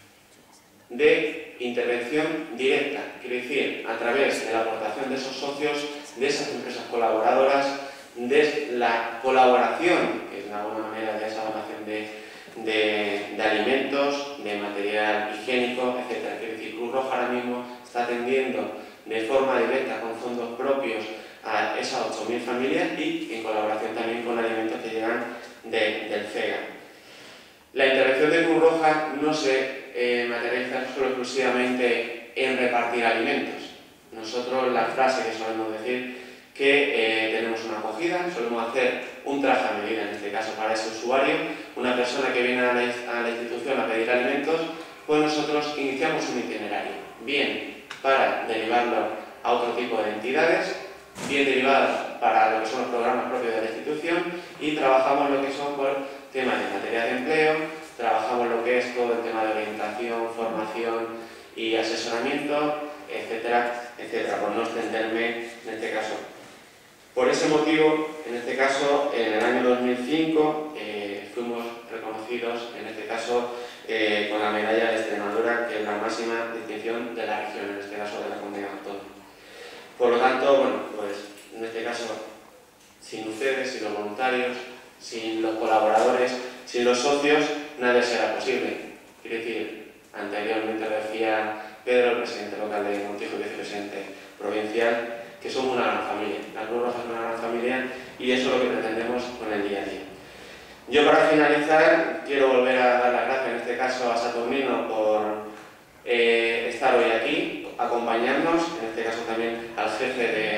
De intervención directa, quiere decir, a través de la aportación de esos socios, de esas empresas colaboradoras, de la colaboración, que es de alguna manera de esa donación de, de, de alimentos, de material higiénico, etcétera. Quiere decir, Cruz Roja ahora mismo está atendiendo de forma directa con fondos propios a esas ocho mil familias y en colaboración también con alimentos que llegan de, del CEGA. La intervención de Cruz Roja no se eh, materializa solo exclusivamente en repartir alimentos. Nosotros, la frase que solemos decir, que eh, tenemos una acogida, solemos hacer un traje a medida, en este caso para ese usuario, una persona que viene a la, a la institución a pedir alimentos, pues nosotros iniciamos un itinerario, bien para derivarlo a otro tipo de entidades, bien derivado para lo que son los programas propios de la institución, y trabajamos lo que son por temas de materia de empleo, trabajamos lo que es todo el tema de orientación, formación y asesoramiento, etcétera, etcétera, por no extenderme en este caso. Por ese motivo, en este caso, en el año dos mil cinco eh, fuimos reconocidos, en este caso, eh, con la medalla de Extremadura, que es la máxima distinción de la región, en este caso de la comunidad autónoma. Por lo tanto, bueno, pues en este caso, sin ustedes, sin los voluntarios, sin los colaboradores, sin los socios, nada será posible. Quiere decir, anteriormente lo decía Pedro, el presidente local de Montijo y vicepresidente provincial, que somos una gran familia. La Cruz Roja es una gran familia y eso es lo que pretendemos con el día a día. Yo, para finalizar, quiero volver a dar las gracias, en este caso a Saturnino, por eh, estar hoy aquí, acompañarnos, en este caso también al jefe de,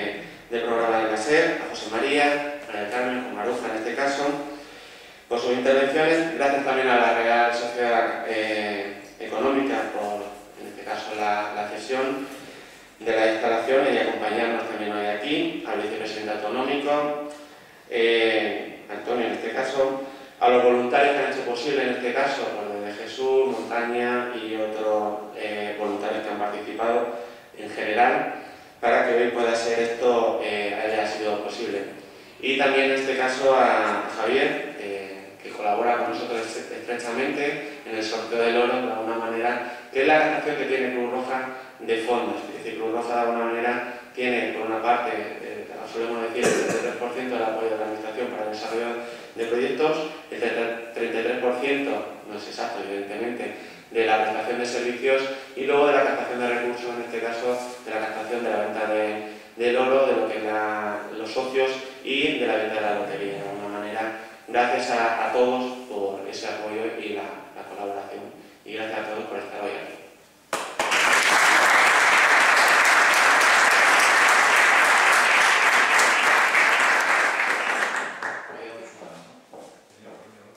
del programa de Naser, a José María, a María Carmen, con Maruja en este caso, por sus intervenciones. Gracias también a la Real Sociedad eh, Económica por, en este caso, la, la cesión de las instalaciones y acompañarnos también hoy aquí, al vicepresidente autonómico, eh, Antonio en este caso, a los voluntarios que han hecho posible en este caso, pues desde Jesús, Montaña y otros eh, voluntarios que han participado en general, para que hoy pueda ser esto, eh, haya sido posible. Y también en este caso a Javier, eh, que colabora con nosotros estrechamente en el sorteo del oro de alguna manera, que es la captación que tiene Cruz Roja de fondos. Es decir, Cruz Roja de alguna manera tiene, por una parte, eh, solemos decir, el treinta y tres por ciento del apoyo de la Administración para el desarrollo de proyectos, el treinta y tres por ciento, no es exacto evidentemente, de la prestación de servicios y luego de la captación de recursos, en este caso de la captación de la venta de, del oro, de lo que la, los socios y de la venta de la lotería. De alguna manera, gracias a, a todos por ese apoyo y la, la colaboración, y gracias a todos por estar hoy aquí.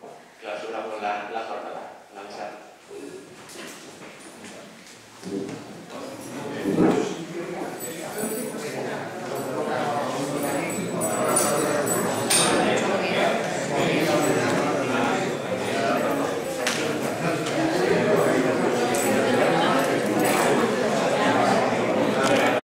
Clausura por la, la jornada, la mesa.